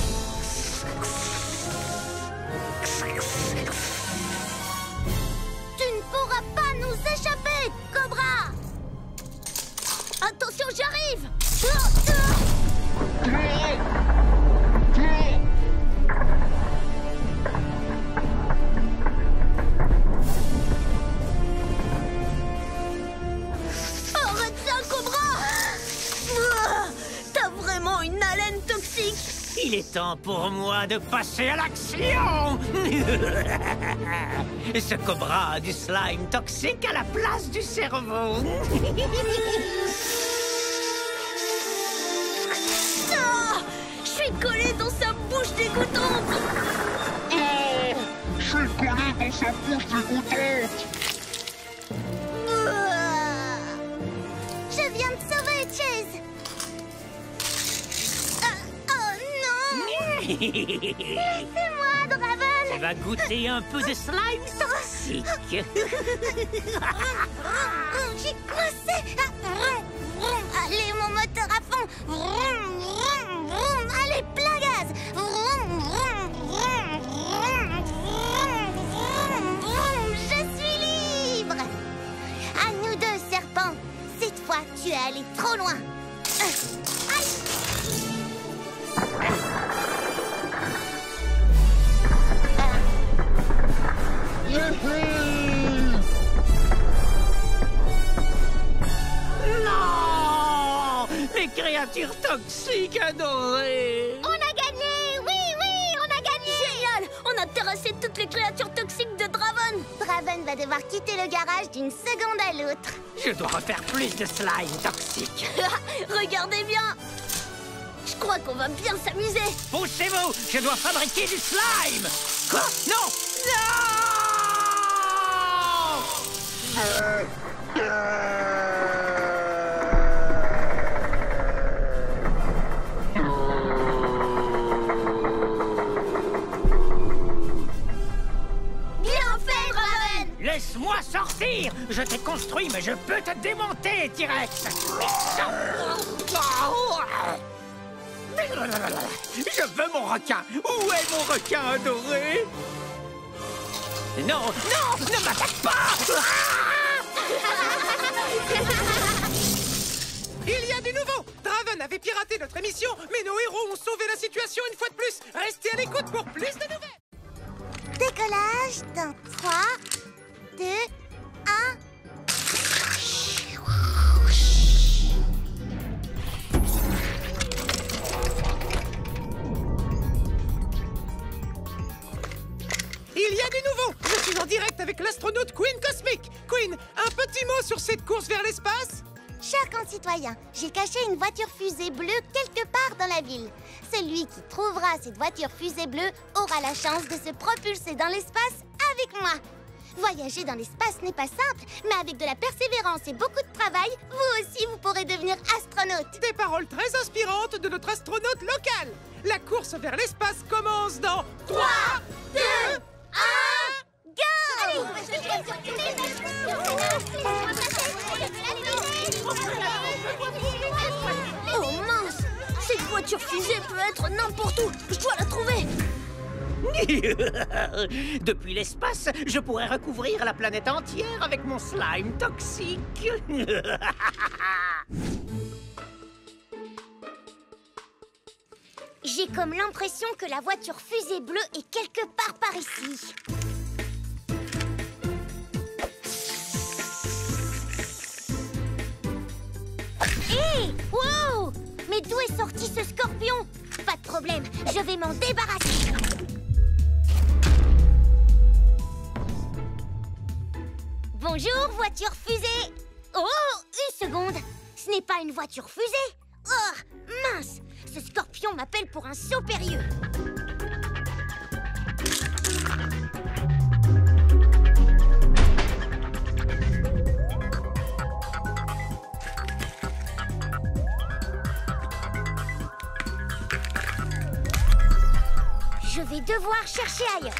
Tu ne pourras pas nous échapper, Cobra. Attention, j'arrive. Arrête ça, Cobra. T'as vraiment une haleine toxique. Il est temps pour moi de passer à l'action. Ce cobra a du slime toxique à la place du cerveau. Ah, je suis collé dans sa bouche dégoûtante. Je suis collé dans sa bouche dégoûtante. Je viens de sauver Chase. Oh non. Laissez-moi, Draven. Tu vas goûter un peu de slime toxique. J'ai coincé. Allez, mon moteur à fond. Allez, plein gaz. Je suis libre. À nous deux, serpent. Cette fois, tu es allé trop loin. Aïe. Non! Les créatures toxiques adorées! On a gagné. Oui, on a gagné. Génial. On a terrassé toutes les créatures toxiques de Draven. Draven va devoir quitter le garage d'une seconde à l'autre. Je dois refaire plus de slime toxique. Regardez bien. Je crois qu'on va bien s'amuser. Poussez-vous! Je dois fabriquer du slime! Quoi? Non! Bien fait, Draven. Laisse-moi sortir! Je t'ai construit, mais je peux te démonter, T-Rex! Je veux mon requin! Où est mon requin adoré? Non, non! Ne m'attaque pas! Il y a du nouveau. Draven avait piraté notre émission, mais nos héros ont sauvé la situation une fois de plus. Restez à l'écoute pour plus de nouvelles. Décollage dans 3, 2, 1... Il y a du nouveau. Je suis en direct avec l'astronaute Queen Cosmic. Queen, un petit mot sur cette course vers l'espace? Chers concitoyens, j'ai caché une voiture fusée bleue quelque part dans la ville. Celui qui trouvera cette voiture fusée bleue aura la chance de se propulser dans l'espace avec moi. Voyager dans l'espace n'est pas simple, mais avec de la persévérance et beaucoup de travail, vous aussi vous pourrez devenir astronaute. Des paroles très inspirantes de notre astronaute local. La course vers l'espace commence dans 3, 2, 1, go! Oh mince! Cette voiture fusée peut être n'importe où. Je dois la trouver. Depuis l'espace, je pourrais recouvrir la planète entière avec mon slime toxique. J'ai comme l'impression que la voiture fusée bleue est quelque part par ici. Hé! Wow! Mais d'où est sorti ce scorpion? Pas de problème, je vais m'en débarrasser. Bonjour, voiture fusée. Oh, une seconde. Ce n'est pas une voiture fusée. Oh, mince. Ce scorpion m'appelle pour un saut périlleux. Je vais devoir chercher ailleurs.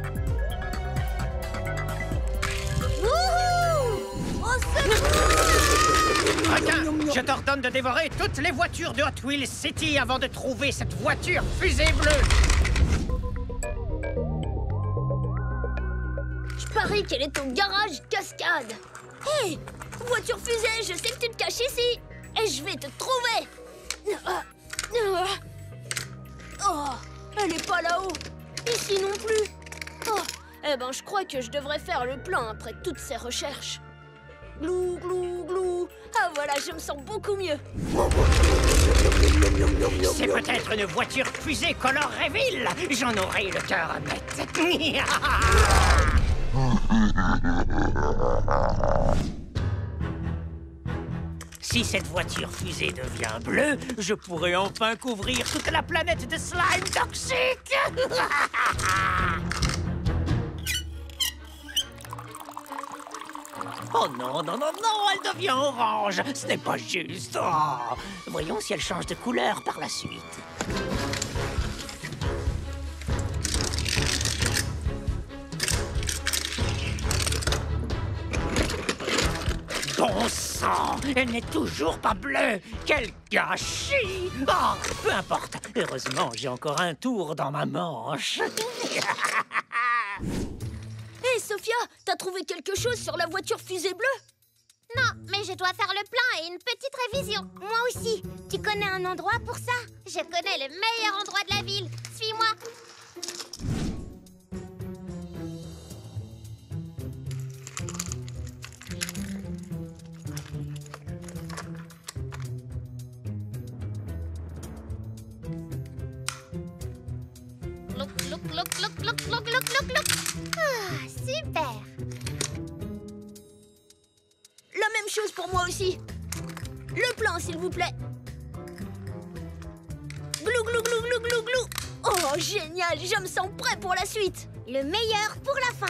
Wouhou! Au secours! Requin, je t'ordonne de dévorer toutes les voitures de Hot Wheels City avant de trouver cette voiture fusée bleue. Je parie qu'elle est au garage Cascade. Hé! Voiture fusée, je sais que tu te caches ici. Et je vais te trouver. Oh, elle est pas là-haut. Ici non plus. Oh, eh ben, je crois que je devrais faire le plein après toutes ces recherches. Glou, glou, glou. Ah voilà, je me sens beaucoup mieux. C'est peut-être une voiture fusée Color Reveal. J'en aurai le cœur net. Si cette voiture fusée devient bleue, je pourrai enfin couvrir toute la planète de slime toxique. Oh non, non, non, non, elle devient orange. Ce n'est pas juste. Oh. Voyons si elle change de couleur par la suite. Bon sang, elle n'est toujours pas bleue. Quel gâchis. Oh, peu importe. Heureusement, j'ai encore un tour dans ma manche. Hé, Sophia, t'as trouvé quelque chose sur la voiture fusée bleue? Non, mais je dois faire le plein et une petite révision. Moi aussi. Tu connais un endroit pour ça? Je connais le meilleur endroit de la ville. Suis-moi. Look. Ah, super. La même chose pour moi aussi. Le plein, s'il vous plaît. Glou, glou, glou, glou, glou, glou. Oh, génial, je me sens prêt pour la suite. Le meilleur pour la fin.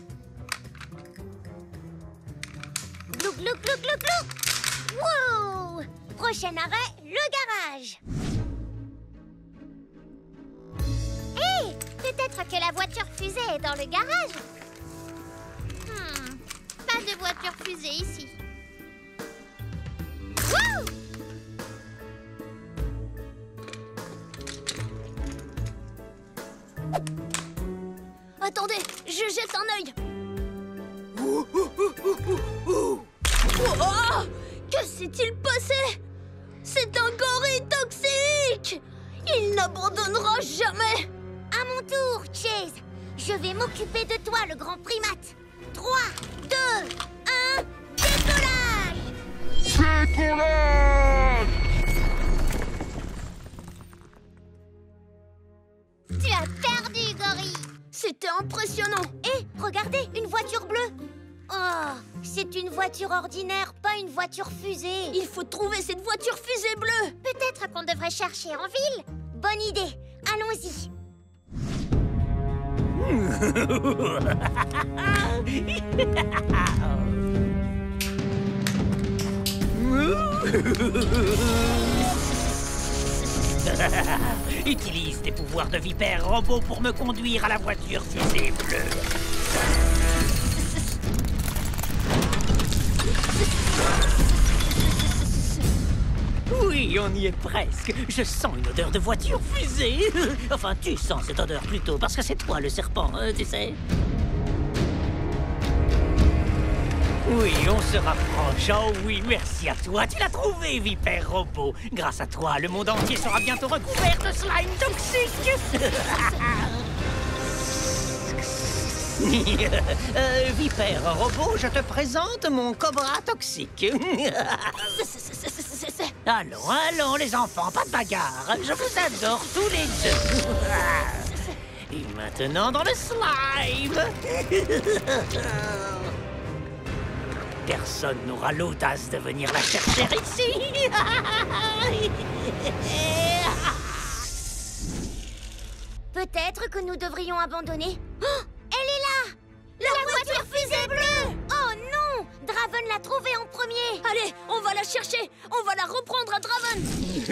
Glou, glou, glou, glou, glou. Wow! Prochain arrêt, le garage. Hé! Peut-être que la voiture fusée est dans le garage. Pas de voiture fusée ici. Wouh! Attendez, je jette un œil. Oh, que s'est-il passé? C'est un gorille toxique! Il n'abandonnera jamais! À mon tour, Chase. Je vais m'occuper de toi, le grand primate. 3, 2, 1, décollage! Décollage! Tu as perdu, gorille. C'était impressionnant! Hé, regardez, une voiture bleue. Oh, c'est une voiture ordinaire, pas une voiture fusée. Il faut trouver cette voiture fusée bleue! Peut-être qu'on devrait chercher en ville. Bonne idée, allons-y. Utilise tes pouvoirs de vipère robot pour me conduire à la voiture fusée bleue. Oui, on y est presque. Je sens une odeur de voiture fusée. Enfin, tu sens cette odeur plutôt, parce que c'est toi le serpent, tu sais. Oui, on se rapproche. Oh oui, merci à toi. Tu l'as trouvé, vipère robot. Grâce à toi, le monde entier sera bientôt recouvert de slime toxique. Vipère robot, je te présente mon cobra toxique. Allons, allons les enfants, pas de bagarre. Je vous adore tous les deux. Et maintenant dans le slime. Personne n'aura l'audace de venir la chercher ici. Peut-être que nous devrions abandonner. Oh, elle est là! La voiture fusée bleue! Oh non! Draven l'a trouvée en premier! Allez, on va la chercher! On va la reprendre à Draven!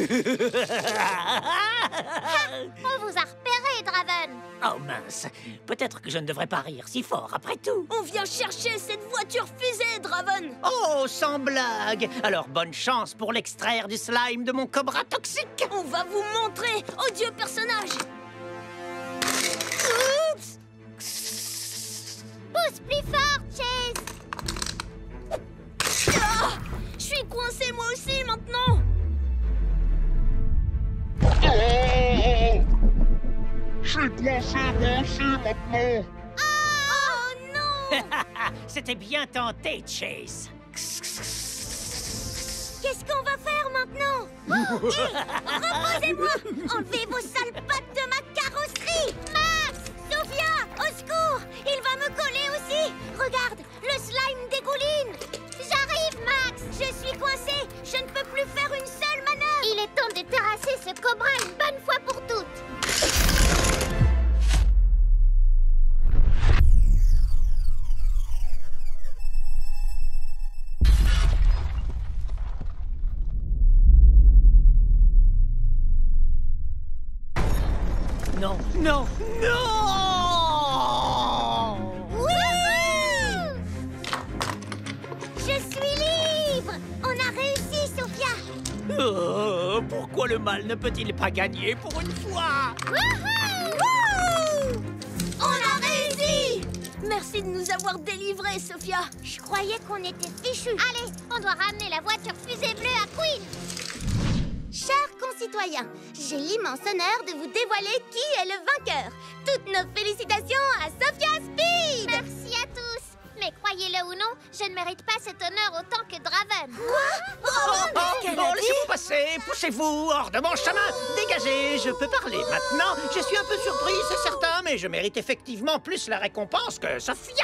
On vous a repéré, Draven! Oh mince, peut-être que je ne devrais pas rire si fort après tout. On vient chercher cette voiture fusée, Draven! Oh, sans blague. Alors bonne chance pour l'extraire du slime de mon cobra toxique. On va vous montrer, odieux personnage! Oups! Pousse plus fort, Chase! Ah! Je suis coincé moi aussi maintenant! Oh! Je suis coincé moi aussi maintenant. Oh non! C'était bien tenté, Chase. Qu'est-ce qu'on va faire maintenant? Oh, hé, reposez-moi! Enlevez vos sales pattes de ma carrosserie! Max! Sophia! Au secours! Il va me coller aussi! Regarde, le slime dégouline! J'arrive, Max! Je suis coincé! Je ne peux plus faire une seule manœuvre! Il est temps de terrasser ce cobra une bonne fois pour toutes! Non, non, non! Wouhou! Je suis libre! On a réussi, Sophia! Oh, pourquoi le mal ne peut-il pas gagner pour une fois? Wouhou! On a réussi! Merci de nous avoir délivrés, Sophia! Je croyais qu'on était fichus. Allez, on doit ramener la voiture fusée bleue à Queen! Chers concitoyens, j'ai l'immense honneur de vous dévoiler qui est le vainqueur. Toutes nos félicitations à Sophia Speed! Merci à tous. Mais croyez-le ou non, je ne mérite pas cet honneur autant que Draven. Bon, laissez-vous passer, poussez-vous hors de mon chemin. Dégagez, je peux parler maintenant. Je suis un peu surpris, c'est certain, mais je mérite effectivement plus la récompense que Sophia.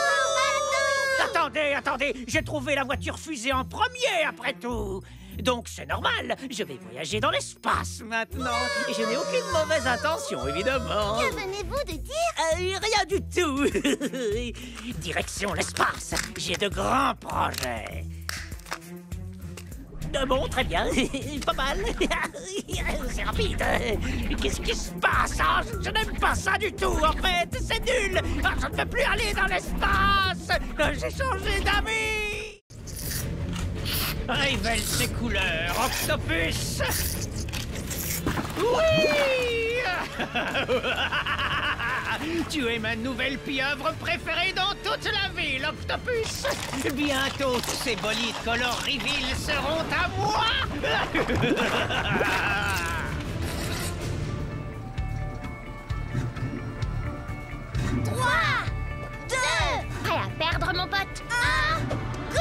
Attendez, j'ai trouvé la voiture fusée en premier, après tout. Donc c'est normal, je vais voyager dans l'espace maintenant. Et je n'ai aucune mauvaise intention, évidemment. Que venez-vous de dire? Rien du tout. Direction l'espace, j'ai de grands projets. Bon, très bien, pas mal. C'est rapide. Qu'est-ce qui se passe? Ah, je n'aime pas ça du tout, en fait. C'est nul. Ah, je ne veux plus aller dans l'espace. J'ai changé d'amis. Révèle ses couleurs, Octopus. Oui. Tu es ma nouvelle pieuvre préférée dans toute la ville, Octopus. Bientôt, tous ces bolides color reveal seront à moi. 3, 2, prêt à perdre, mon pote. 1, go!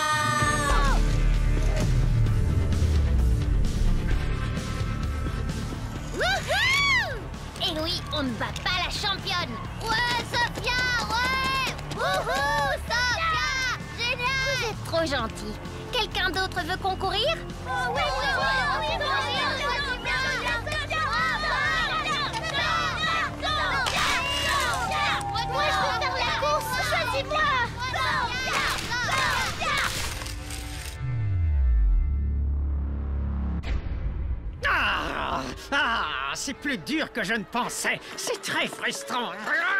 Wouhou! Et oui, on ne bat pas la championne. Ouais, Sophia, ouais! Wouhou, Sophia! Génial! Vous êtes trop gentil. Quelqu'un d'autre veut concourir? Oh oui, oui, oui, oui, moi, je veux faire la course. Choisis-moi. C'est plus dur que je ne pensais. C'est très frustrant.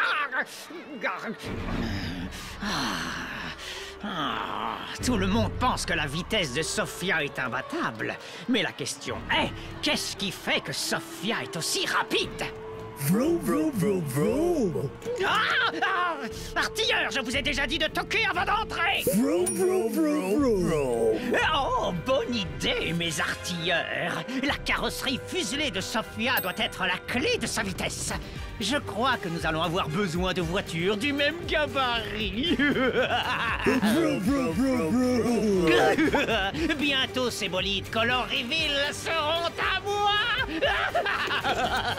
Tout le monde pense que la vitesse de Sophia est imbattable. Mais la question est, qu'est-ce qui fait que Sophia est aussi rapide? Vroom, vroom, vroom, vroom. Artilleur, je vous ai déjà dit de toquer avant d'entrer. Vroom, vroom, vroom, vroom. Oh, bonne idée, mes artilleurs. La carrosserie fuselée de Sophia doit être la clé de sa vitesse. Je crois que nous allons avoir besoin de voitures du même gabarit. Vroom, vroom, vroom, vroom. Bientôt, ces bolides color reveal seront à moi.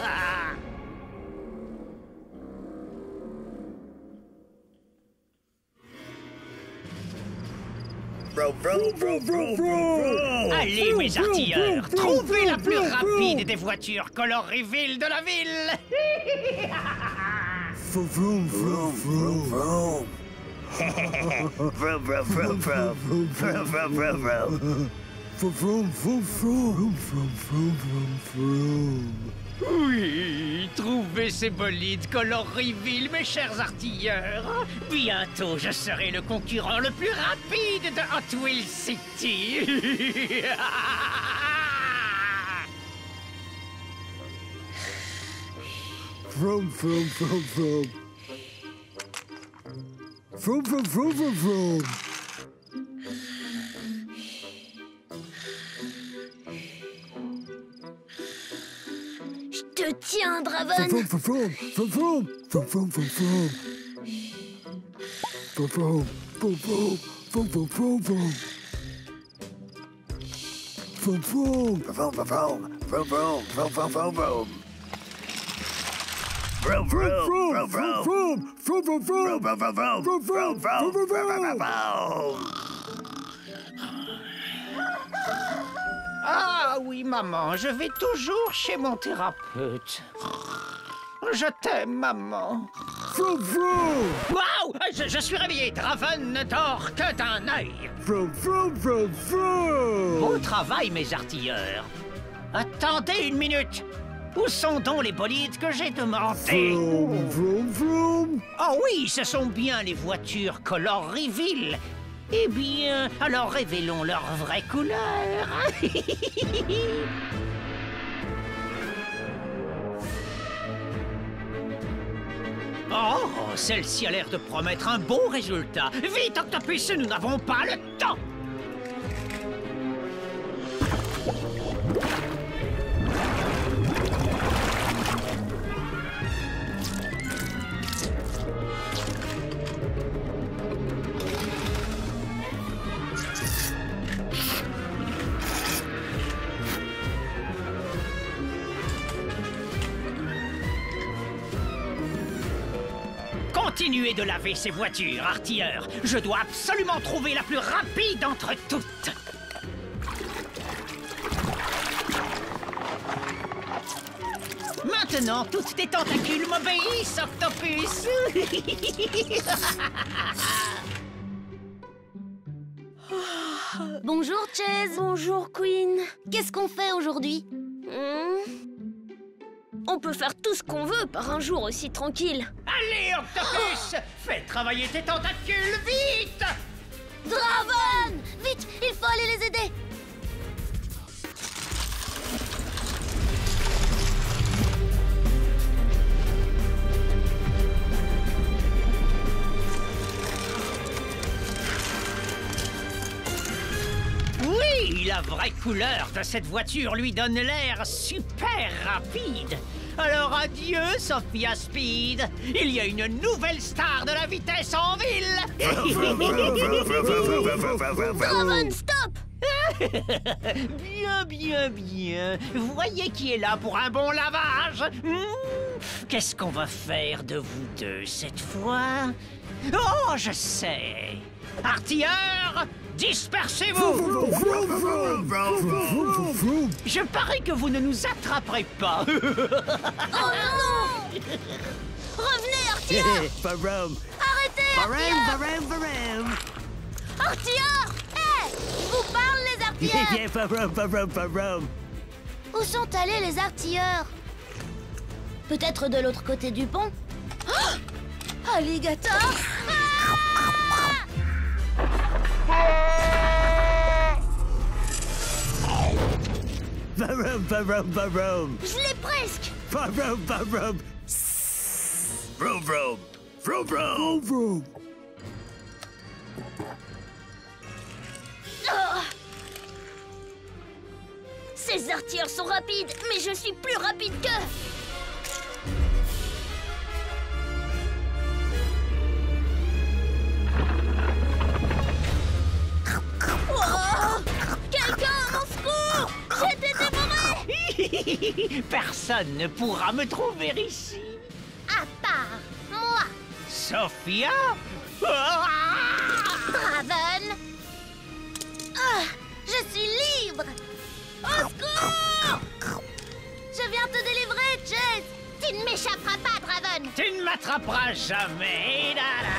Vroom, vroom, vroom, vroom, vroom. Allez, mes artilleurs, trouvez la plus rapide des voitures color reveal de la ville. Vroom, vroom, vroom, vroom, vroom. Vroom, vroom, vroom, vroom. Vroom, vroom, vroom, vroom. Vroom, vroom, vroom, vroom, vroom, vroom, vroom. Oui, trouvez ces bolides color reveal, mes chers artilleurs. Bientôt, je serai le concurrent le plus rapide de Hot Wheels City. Vroom, vroom, vroom, vroom. Vroom, vroom, vroom, vroom, vroom. Je te tiens, Draven. Vroom, vroom, vroom, vroom, vroom. Vroom, vroom, vroom, vroom. Vroom, vroom, vroom, vroom. Vroom, vroom, vroom, vroom. Vroom, vroom. Vroom, vroom, vroom. Vroom, vroom, vroom, vroom, vroom, vroom. Vroom, vroom, vroom, vroom, vroom. Vroom, vroom, vroom. Vroom, vroom, vroom. Vroom, vroom, vroom, vroom, vroom. Ah oui, maman, je vais toujours chez mon thérapeute. Je t'aime, maman. Vroom, vroom. Waouh! Je suis réveillé. Draven ne dort que d'un œil. Vroom, vroom, vroom, vroom. Bon travail, mes artilleurs. Attendez une minute. Où sont donc les bolides que j'ai demandés? Vroom, vroom, vroom. Oh oui, ce sont bien les voitures color reveal. Eh bien, alors révélons leur vraie couleur. Oh, celle-ci a l'air de promettre un bon résultat. Vite, Octopus, nous n'avons pas le temps. Continuez de laver ces voitures, artilleurs. Je dois absolument trouver la plus rapide entre toutes. Maintenant, toutes tes tentacules m'obéissent, Octopus. Bonjour, Chase. Bonjour, Queen. Qu'est-ce qu'on fait aujourd'hui? On peut faire tout ce qu'on veut par un jour aussi tranquille. Allez, Octopus, fais travailler tes tentacules, vite! Draven! Vite, il faut aller les aider. couleur de cette voiture lui donne l'air super rapide. Alors adieu, Sophia Speed. Il y a une nouvelle star de la vitesse en ville. Draven, stop! Bien, bien, bien. Vous voyez qui est là pour un bon lavage? Qu'est-ce qu'on va faire de vous deux cette fois? Oh, je sais. Artilleurs, dispersez-vous. Je parie que vous ne nous attraperez pas. Oh non! Revenez, Artilleurs! Arrêtez, Artilleurs! Artilleurs! Hé! Je vous parle, les artilleurs! Où sont allés les artilleurs? Peut-être de l'autre côté du pont? Oh! Alligator! Je l'ai presque! Oh! Ces artilleurs sont rapides, mais je suis plus rapide qu'eux! Oh! Quelqu'un, mon secours! J'ai été dévoré! Personne ne pourra me trouver ici. À part moi, Sophia? Draven. Ah, je suis libre. Au secours! Je viens te délivrer, Chase. Tu ne m'échapperas pas, Draven. Tu ne m'attraperas jamais.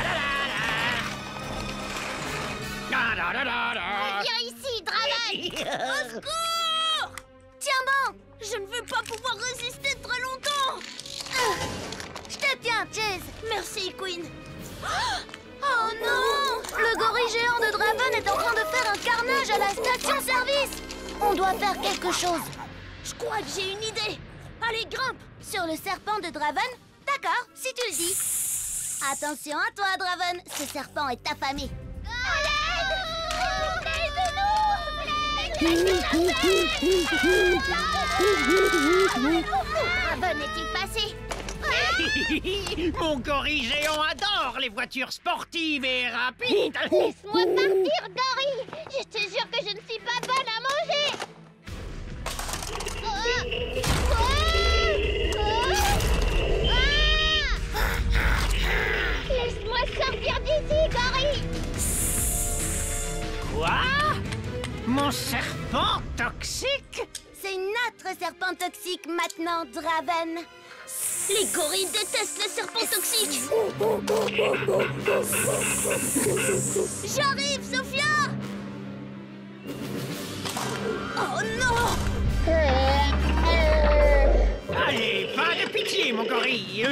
Viens ici, Draven. Au secours! Tiens bon. Je ne veux pas pouvoir résister très longtemps! Je te tiens, Chase. Merci, Queen. Oh non! Le gorille géant de Draven est en train de faire un carnage à la station-service. On doit faire quelque chose. Je crois que j'ai une idée. Allez, grimpe! Sur le serpent de Draven? D'accord, si tu le dis. Attention à toi, Draven. Ce serpent est affamé. Draven est-il passé? Mon gorille géant adore les voitures sportives et rapides. Laisse-moi partir, gorille. Je te jure que je ne suis pas bonne à manger. Laisse-moi sortir d'ici, gorille. Quoi? Mon serpent toxique? C'est notre serpent toxique maintenant, Draven. Les gorilles détestent les serpents toxiques. J'arrive, Sophia. Oh non! Allez, pas de pitié, mon gorille.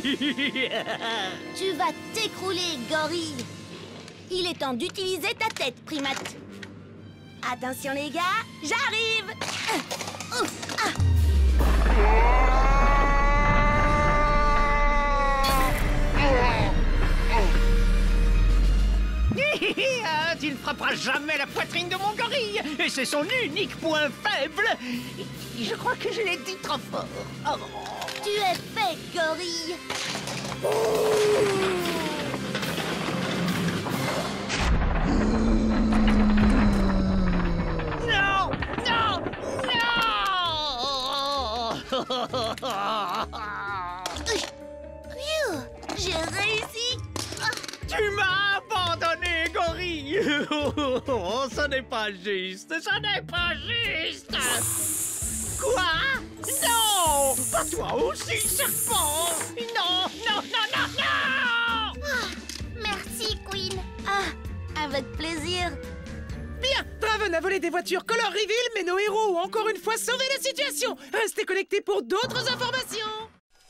Tu vas t'écrouler, gorille. Il est temps d'utiliser ta tête, primate. Attention, les gars, j'arrive. Tu ne frapperas jamais la poitrine de mon gorille. Et c'est son unique point faible. Je crois que je l'ai dit trop fort. Oh. Tu es fait, gorille. Non! Non! Non! J'ai réussi. Tu m'as abandonné, gorille. Oh, ce n'est pas juste. Ce n'est pas juste. Quoi? Non! Pas toi aussi, serpent! Non, non, non, non, non! Merci, Queen. Ah, avec plaisir. Bien, Draven a volé des voitures Color Reveal, mais nos héros ont encore une fois sauvé la situation. Restez connectés pour d'autres informations.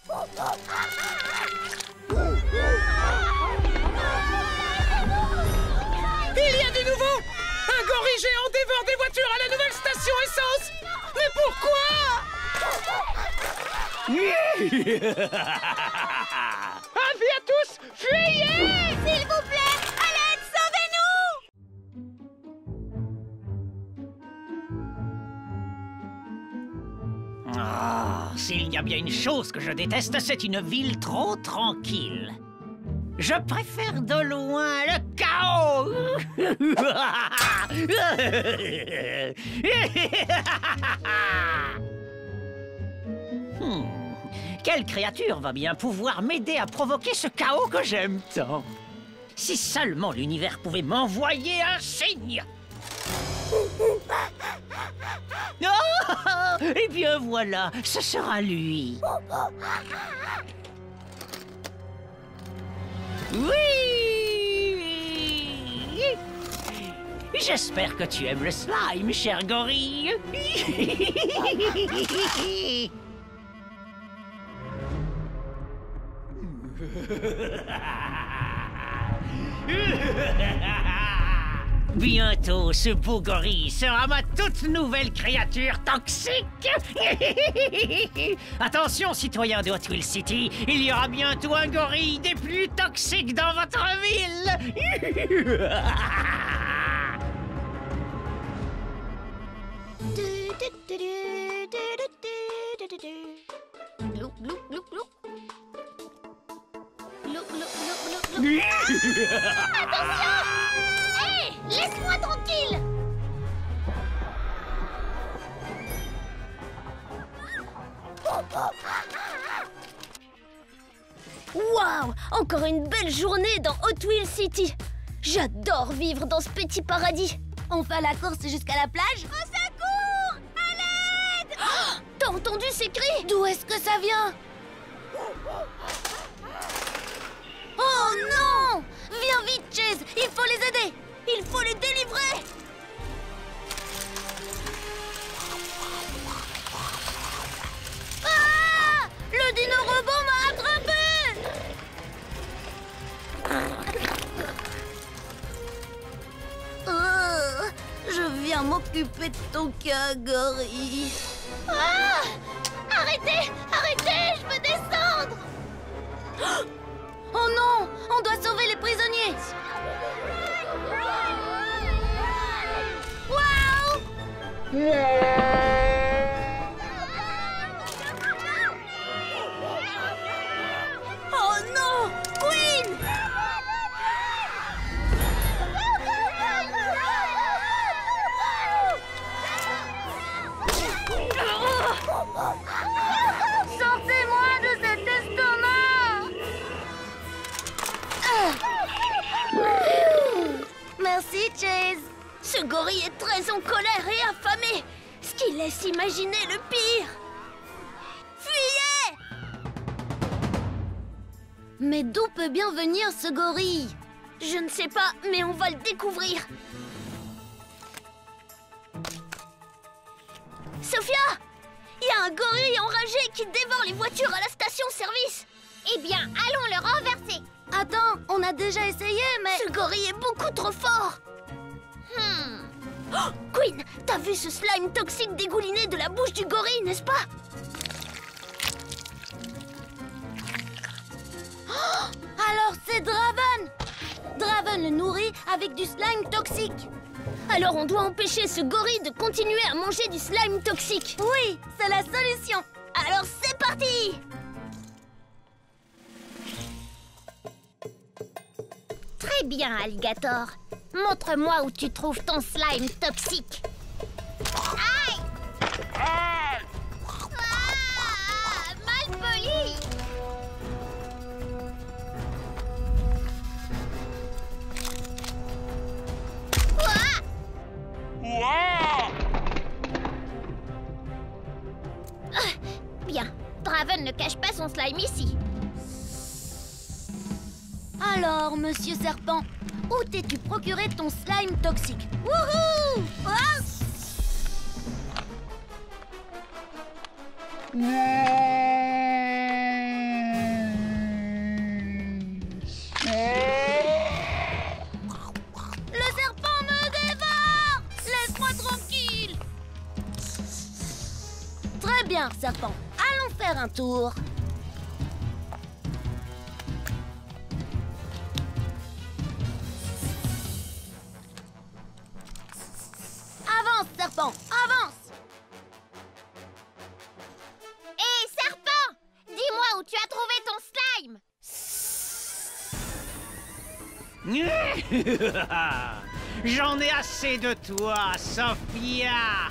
Il y a du nouveau! Un gorille géant dévore des voitures à la nouvelle station essence! Mais pourquoi? Avis à tous! Fuyez! S'il vous plaît, à l'aide, sauvez-nous! S'il y a bien une chose que je déteste, c'est une ville trop tranquille. Je préfère de loin le chaos. Quelle créature va bien pouvoir m'aider à provoquer ce chaos que j'aime tant? Si seulement l'univers pouvait m'envoyer un signe. Oh, eh bien voilà, ce sera lui. Oui! J'espère que tu aimes le slime, cher gorille. Bientôt, ce beau gorille sera ma toute nouvelle créature toxique. Attention, citoyens de Hot Wheels City, il y aura bientôt un gorille des plus toxiques dans votre ville. Glou, glou, glou, glou. Attention! Hé! Laisse-moi tranquille! Waouh! Encore une belle journée dans Hot Wheels City. J'adore vivre dans ce petit paradis. On fait la course jusqu'à la plage? Au secours! À l'aide! Oh, t'as entendu ces cris? D'où est-ce que ça vient? Oh non! Viens vite, Chase! Il faut les aider! Il faut les délivrer! Ah! Le dino robot m'a attrapé! Je viens m'occuper de ton cas, gorille. Ah! Arrêtez! Arrêtez! Je veux descendre! Oh non! On doit sauver les prisonniers! Waouh! Oh non! Queen! Sortez-moi de cet estomac! Merci, Chase. Ce gorille est très en colère et affamé, ce qui laisse imaginer le pire. Fuyez! Mais d'où peut bien venir ce gorille? Je ne sais pas, mais on va le découvrir. Sophia! Il y a un gorille enragé qui dévore les voitures à la station-service. Eh bien, allons le renverser. Attends, on a déjà essayé, mais... Ce gorille est beaucoup trop fort. Oh, Queen, t'as vu ce slime toxique dégouliné de la bouche du gorille, n'est-ce pas? Oh, alors c'est Draven! Draven le nourrit avec du slime toxique. Alors on doit empêcher ce gorille de continuer à manger du slime toxique. Oui, c'est la solution. Alors c'est parti! Très bien, Alligator. Montre-moi où tu trouves ton slime toxique. Aïe! Ah, mal poli! Bien, Draven ne cache pas son slime ici. Alors, Monsieur Serpent, où t'es-tu procuré ton slime toxique? Wouhou! Ah! Le serpent me dévore! Laisse-moi tranquille! Très bien, serpent. Allons faire un tour. Avance, serpent, avance! Hé, serpent! J'en ai assez de toi, Sophia.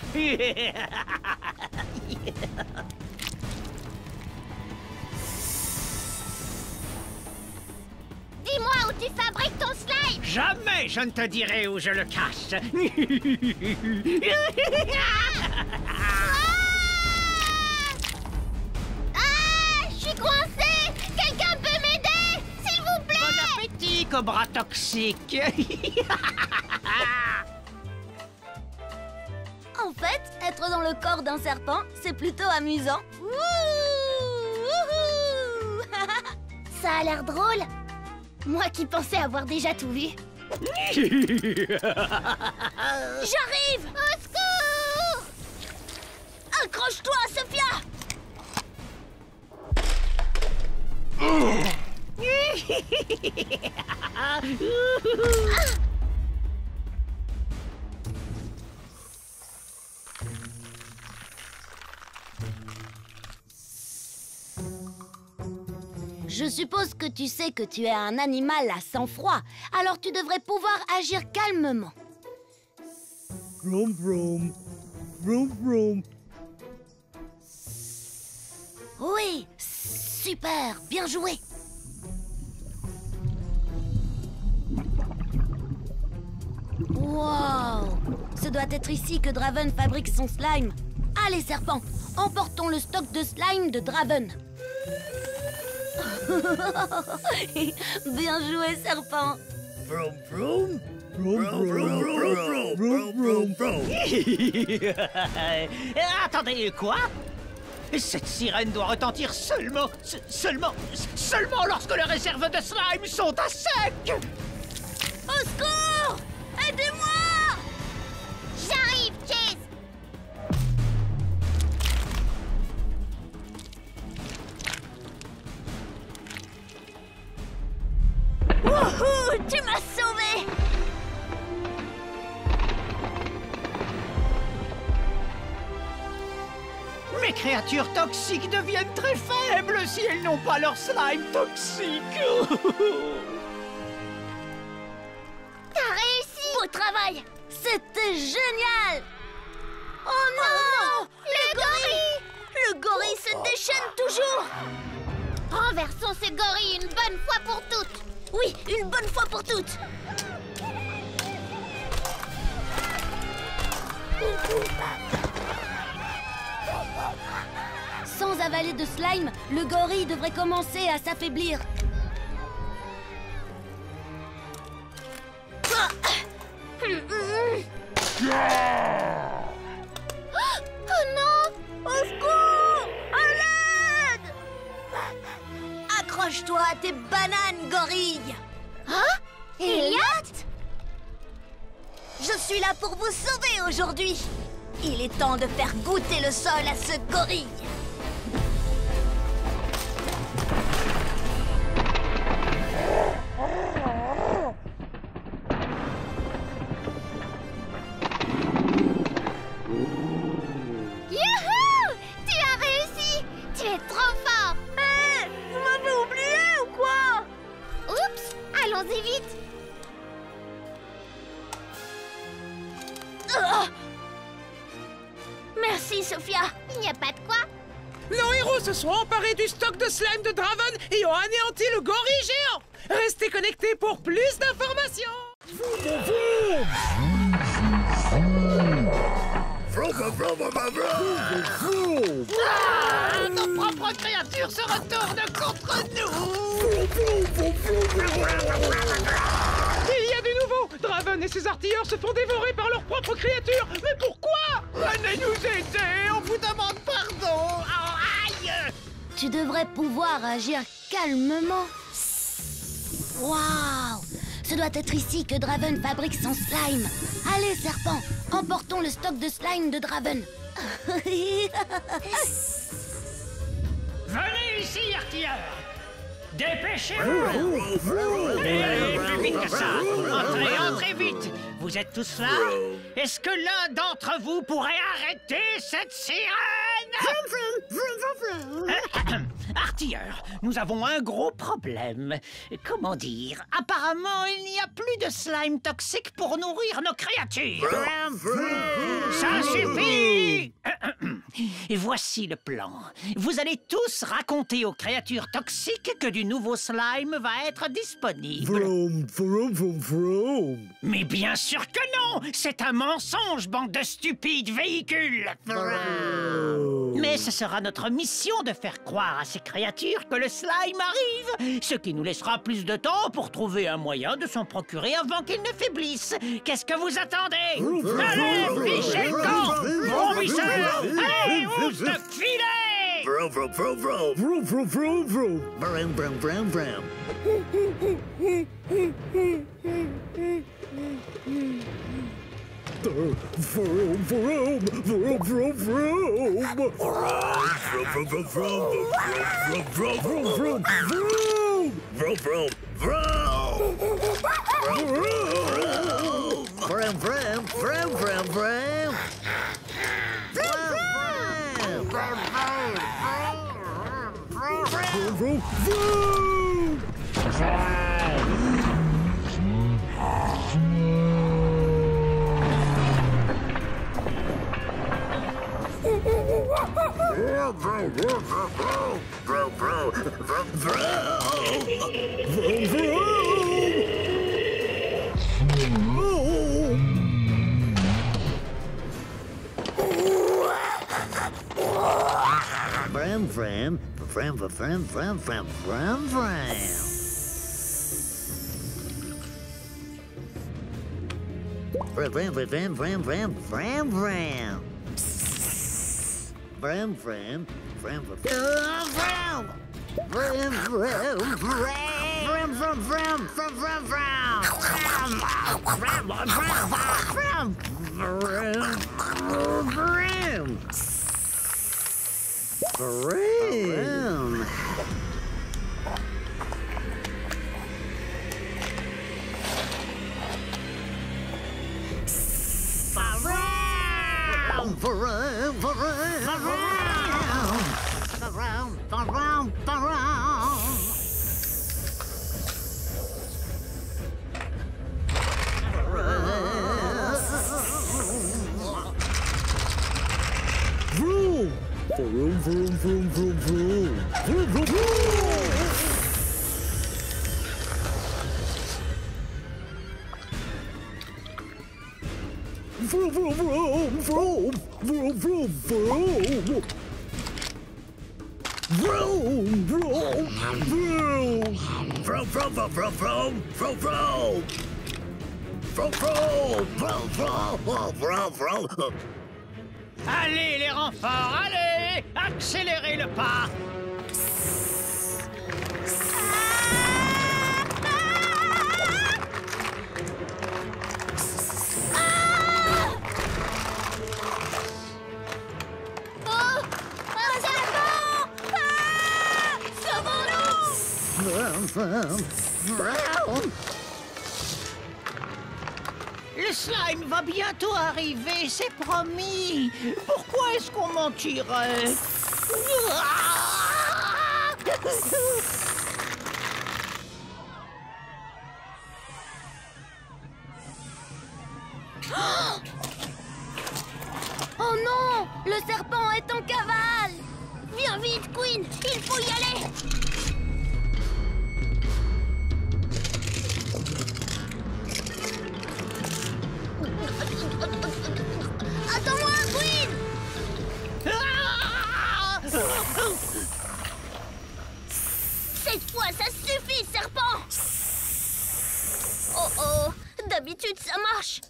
Dis-moi où tu fabriques ton slime. Jamais je ne te dirai où je le cache. Ah, je suis coincée. Quelqu'un peut m'aider, s'il vous plaît. Bon appétit, cobra toxique. En fait, être dans le corps d'un serpent, c'est plutôt amusant. Ça a l'air drôle. Moi qui pensais avoir déjà tout vu. J'arrive! Au secours! Accroche-toi, Sophia! Je suppose que tu sais que tu es un animal à sang-froid, alors tu devrais pouvoir agir calmement. Vroom vroom. Vroom vroom. Oui, super, bien joué. Wow, ce doit être ici que Draven fabrique son slime. Allez, serpent, emportons le stock de slime de Draven. Bien joué, serpent. Vroom vroom. Vroom vroom vroom vroom vroom. Attendez, quoi? Cette sirène doit retentir seulement lorsque les réserves de slime sont à sec. Au secours! Aidez-moi! J'arrive, Chase. Wouhou! Tu m'as sauvé! Mes créatures toxiques deviennent très faibles si elles n'ont pas leur slime toxique. T'as réussi. Beau travail! C'était génial. Oh non! Le gorille. Le gorille se déchaîne toujours! Renversons ce gorille une bonne fois pour toutes. Oui, une bonne fois pour toutes! Sans avaler de slime, le gorille devrait commencer à s'affaiblir. Oh non! Au secours! À l'aide! Accroche-toi à tes bananes, gorille! Hein? Elliot? Je suis là pour vous sauver aujourd'hui! Il est temps de faire goûter le sol à ce gorille! Youhou! Tu as réussi! Tu es trop fort! Hé! Vous m'avez oublié ou quoi? Oups! Allons-y vite! Merci, Sophia! Il n'y a pas de quoi! Nos héros se sont emparés du stock de slime de Draven et ont anéanti le gorille géant. Restez connectés pour plus d'informations. Nos propres créatures se retournent contre nous. Il y a du nouveau. Draven et ses artilleurs se font dévorer par leurs propres créatures. Mais pourquoi? Venez nous aider, on vous demande pardon. Oh, aïe! Tu devrais pouvoir agir calmement. Waouh! Ce doit être ici que Draven fabrique son slime. Allez, serpent, emportons le stock de slime de Draven. Venez ici, artilleurs. Dépêchez-vous. Et plus vite que ça. Entrez, entrez vite. Vous êtes tous là? Est-ce que l'un d'entre vous pourrait arrêter cette sirène? Tortilleur, nous avons un gros problème. Comment dire? Apparemment, il n'y a plus de slime toxique pour nourrir nos créatures. Ça suffit! Et voici le plan. Vous allez tous raconter aux créatures toxiques que du nouveau slime va être disponible. Mais bien sûr que non! C'est un mensonge, bande de stupides véhicules! Mais ce sera notre mission de faire croire à ces créatures que le slime arrive, ce qui nous laissera plus de temps pour trouver un moyen de s'en procurer avant qu'il ne faiblisse. Qu'est-ce que vous attendez? Allez, fichez le camp! Brouillisseur! Allez, où se filet? Vroom, vroom, vroom, vroom. Vroom, vroom, vroom, vroom. Vroom, vroom, vroom, vroom. Vroom, vroom, vroom, vroom, vroom, vroom. Vroom, vroom, vroom, vroom. Vroom, vroom, vroom, vroom. Vroom, vroom, vroom. Vroom, vroom, vroom, vroom, vroom. Vroom, vroom, vroom. Allez, les renforts, allez! Accélérez le pas! Le slime va bientôt arriver, c'est promis. Pourquoi est-ce qu'on mentirait? Oh non! Le serpent est en cavale! Viens vite, Queen! Il faut y aller! Attends-moi, Queen! Cette fois, ça suffit, serpent! Oh oh! D'habitude, ça marche!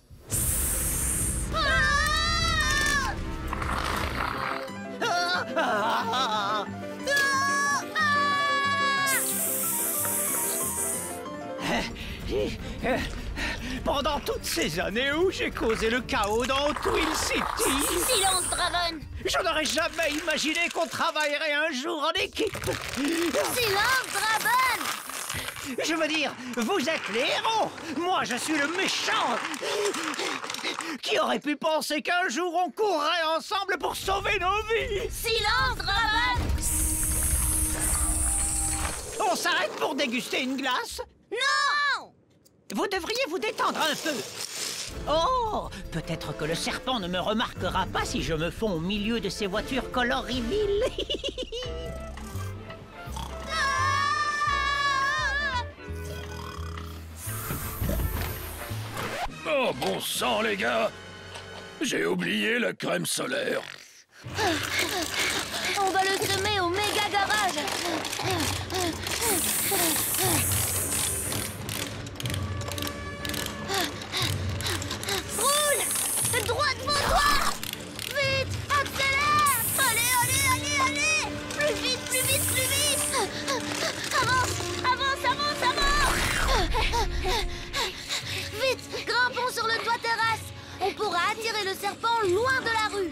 Pendant toutes ces années où j'ai causé le chaos dans Twill City... Silence, Draven! Je n'aurais jamais imaginé qu'on travaillerait un jour en équipe. Silence, Draven! Je veux dire, vous êtes les héros. Moi, je suis le méchant. Qui aurait pu penser qu'un jour on courrait ensemble pour sauver nos vies? Silence, Draven! s'arrête pour déguster une glace? Non! Vous devriez vous détendre un peu. Oh, peut-être que le serpent ne me remarquera pas si je me fonds au milieu de ces voitures coloribiles. Oh, bon sang, les gars! J'ai oublié la crème solaire. On va le semer au méga garage. Roule! Droit devant toi! Vite! Accélère! Allez, allez, allez, allez! Plus vite, plus vite, plus vite! Avance! Avance, avance, avance! Vite! Grimpons sur le toit terrasse! On pourra attirer le serpent loin de la rue!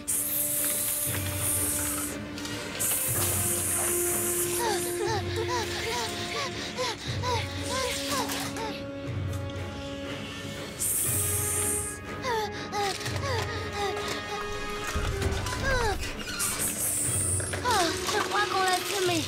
Je crois qu'on l'a semé.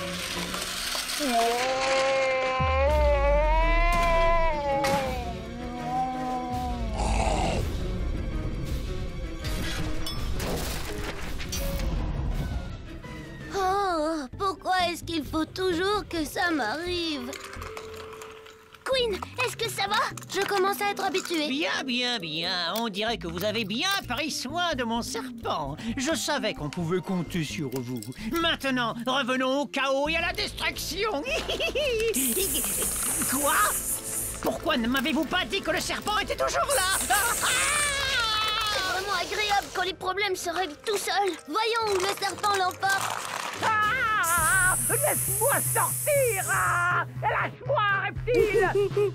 Oh, pourquoi est-ce qu'il faut toujours que ça m'arrive? Queen, est-ce que ça va? Je commence à être habituée. Bien, bien, bien. On dirait que vous avez bien pris soin de mon serpent. Je savais qu'on pouvait compter sur vous. Maintenant, revenons au chaos et à la destruction. Quoi? Pourquoi ne m'avez-vous pas dit que le serpent était toujours là? C'est vraiment agréable quand les problèmes se règlent tout seuls. Voyons où le serpent l'emporte. Laisse-moi sortir! Lâche-moi, reptile!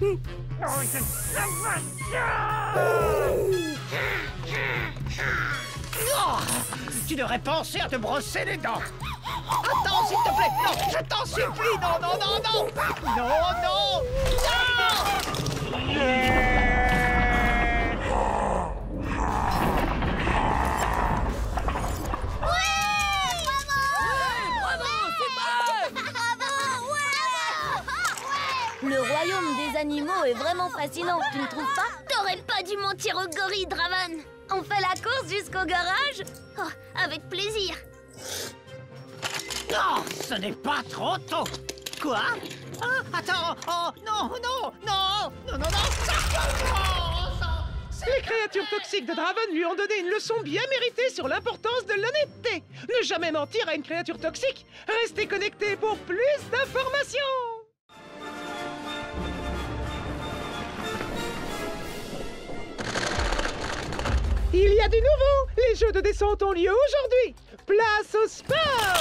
Oh, tu devrais penser à te brosser les dents. Attends, s'il te plaît. Non, je t'en supplie. Non, non, non, non. Non, non, non. Le royaume des animaux est vraiment fascinant, tu ne trouves pas? T'aurais pas dû mentir au gorille, Dravan. On fait la course jusqu'au garage? Oh, avec plaisir. Non, ce n'est pas trop tôt. Quoi? Ah, attends. Oh, non, non, non, non, non, non, ça commence. Les créatures toxiques de Draven lui ont donné une leçon bien méritée sur l'importance de l'honnêteté. Ne jamais mentir à une créature toxique. Restez connectés pour plus d'informations. Il y a du nouveau. Les jeux de descente ont lieu aujourd'hui. Place au sport.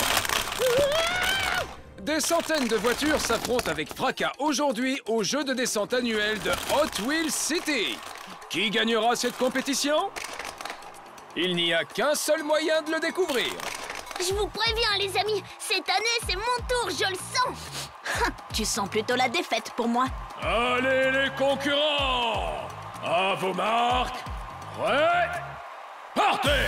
Des centaines de voitures s'affrontent avec fracas aujourd'hui au jeu de descente annuel de Hot Wheels City. Qui gagnera cette compétition? Il n'y a qu'un seul moyen de le découvrir. Je vous préviens, les amis, cette année, c'est mon tour, je le sens. Tu sens plutôt la défaite pour moi. Allez les concurrents! À vos marques! Prêts? Partez!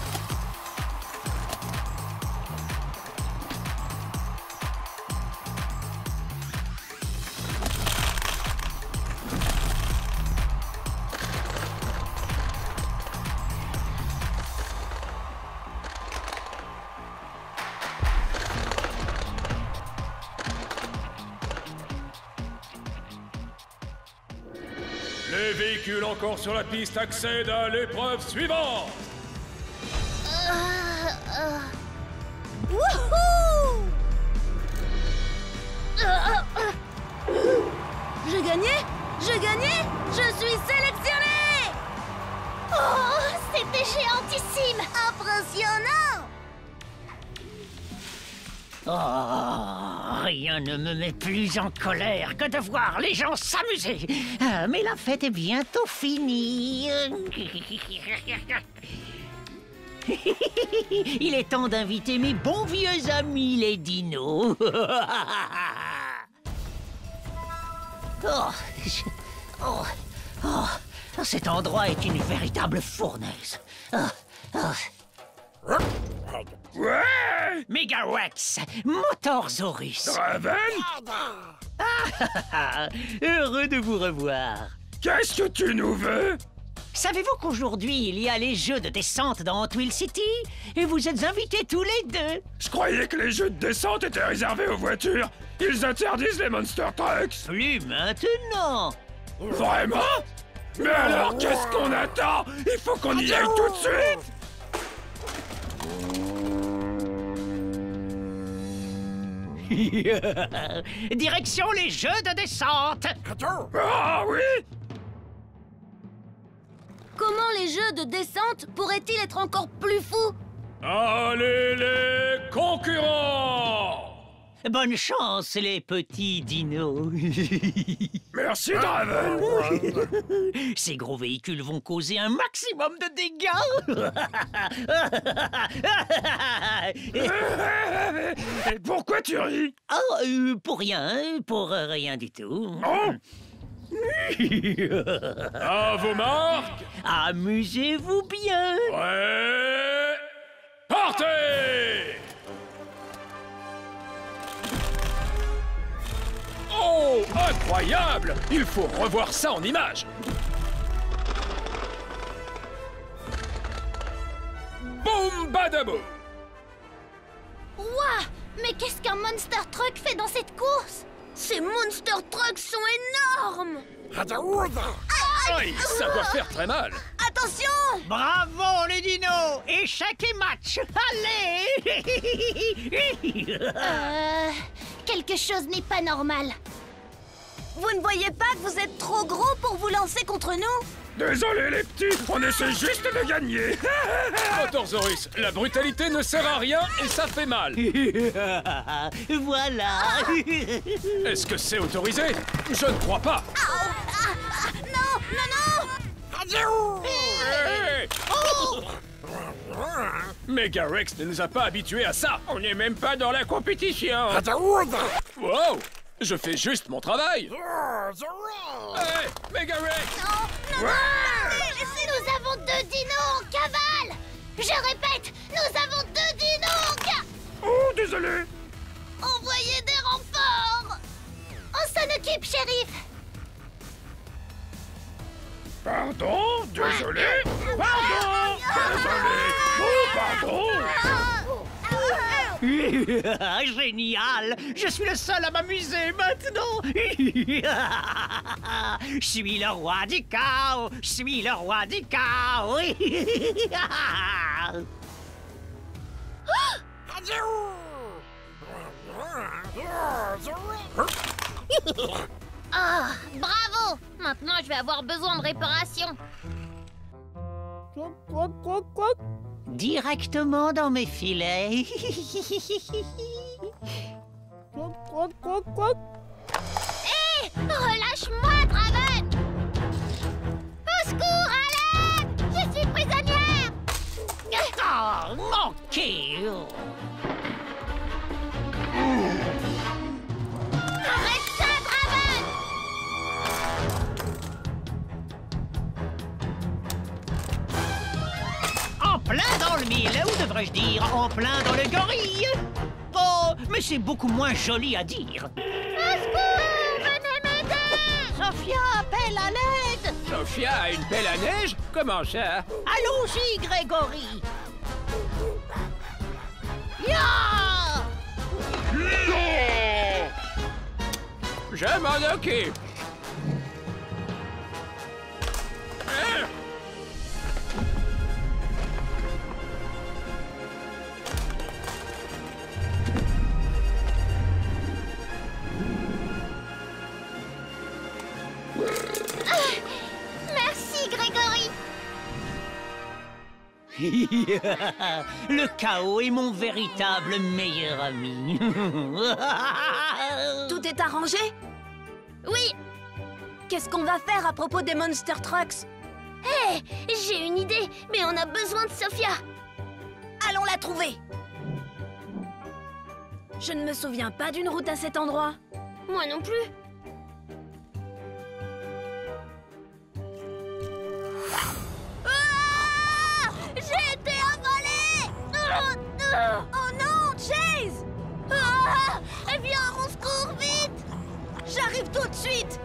Les véhicules encore sur la piste accèdent à l'épreuve suivante. Wouhou! J'ai gagné? J'ai gagné? Je suis sélectionnée! Oh, c'était géantissime! Impressionnant! Oh, rien ne me met plus en colère que de voir les gens s'amuser. Ah, mais la fête est bientôt finie. Il est temps d'inviter mes bons vieux amis, les dinos. Cet endroit est une véritable fournaise. Ouais! Megarex, Motorsaurus. Draven? Heureux de vous revoir. Qu'est-ce que tu nous veux? Savez-vous qu'aujourd'hui, il y a les jeux de descente dans Hot Wheels City? Et vous êtes invités tous les deux. Je croyais que les jeux de descente étaient réservés aux voitures. Ils interdisent les Monster Trucks. Plus maintenant. Vraiment? Mais alors, qu'est-ce qu'on attend? Il faut qu'on y aille tout de suite. Direction les jeux de descente. Ah oui? Comment les jeux de descente pourraient-ils être encore plus fous? Allez les concurrents! Bonne chance, les petits dinos. Merci, Draven. Ces gros véhicules vont causer un maximum de dégâts. Pourquoi tu ris? Oh, pour rien du tout. Oh. À vos marques! Amusez-vous bien. Ouais! Partez! Oh, incroyable! Il faut revoir ça en images. Boum badaboum! Ouah! Mais qu'est-ce qu'un Monster Truck fait dans cette course? Ces Monster Trucks sont énormes! Aïe, ça doit faire très mal. Attention! Bravo les dinos. Échec et match. Allez. Quelque chose n'est pas normal. Vous ne voyez pas que vous êtes trop gros pour vous lancer contre nous? Désolé les petits, on essaie juste de gagner. Motorsaurus, la brutalité ne sert à rien et ça fait mal. Voilà. Est-ce que c'est autorisé? Je ne crois pas. Non, non, non! Hey! Megarex ne nous a pas habitués à ça. On n'est même pas dans la compétition. Wow! Je fais juste mon travail. Hey, Megarex! Non, nous avons 2 dinos en cavale. Je répète, nous avons 2 dinos en cavale. Oh, désolé. Envoyez des renforts. On s'en occupe, shérif. Pardon, désolé. Pardon, désolé. Oh, pardon. Génial! Je suis le seul à m'amuser maintenant! Je suis le roi du chaos! Je suis le roi du chaos! Ah, bravo. Maintenant, je vais avoir besoin de réparation. Directement dans mes filets. Hé, relâche-moi, Draven. Au secours, à l'aide. Je suis prisonnière. Oh, manqué! Arrête ça, Draven. En plein dans le mille, ou devrais-je dire, en plein dans le gorille. Oh, mais c'est beaucoup moins joli à dire. Au secours, venez m'aider. Sophia appelle à l'aide. Sophia a une pelle à neige? Comment ça? Allons-y, Grégory. Ya! Je m'en occupe. Hein? Merci, Grégory. Le chaos est mon véritable meilleur ami. Tout est arrangé? Oui. Qu'est-ce qu'on va faire à propos des Monster Trucks? Hé, j'ai une idée, mais on a besoin de Sophia. Allons la trouver! Je ne me souviens pas d'une route à cet endroit. Moi non plus. Ah! J'ai été avalée! Oh non, Chase! Ah! Viens, on se court vite! J'arrive tout de suite!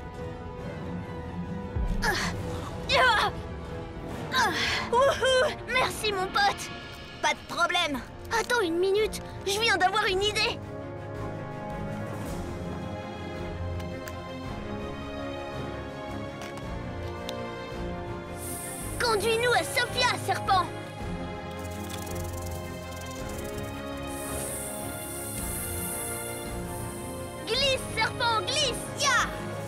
Wouhou! Merci, mon pote! Pas de problème! Attends une minute, je viens d'avoir une idée! Conduis-nous à Sophia, serpent! Glisse, serpent, glisse! Ya!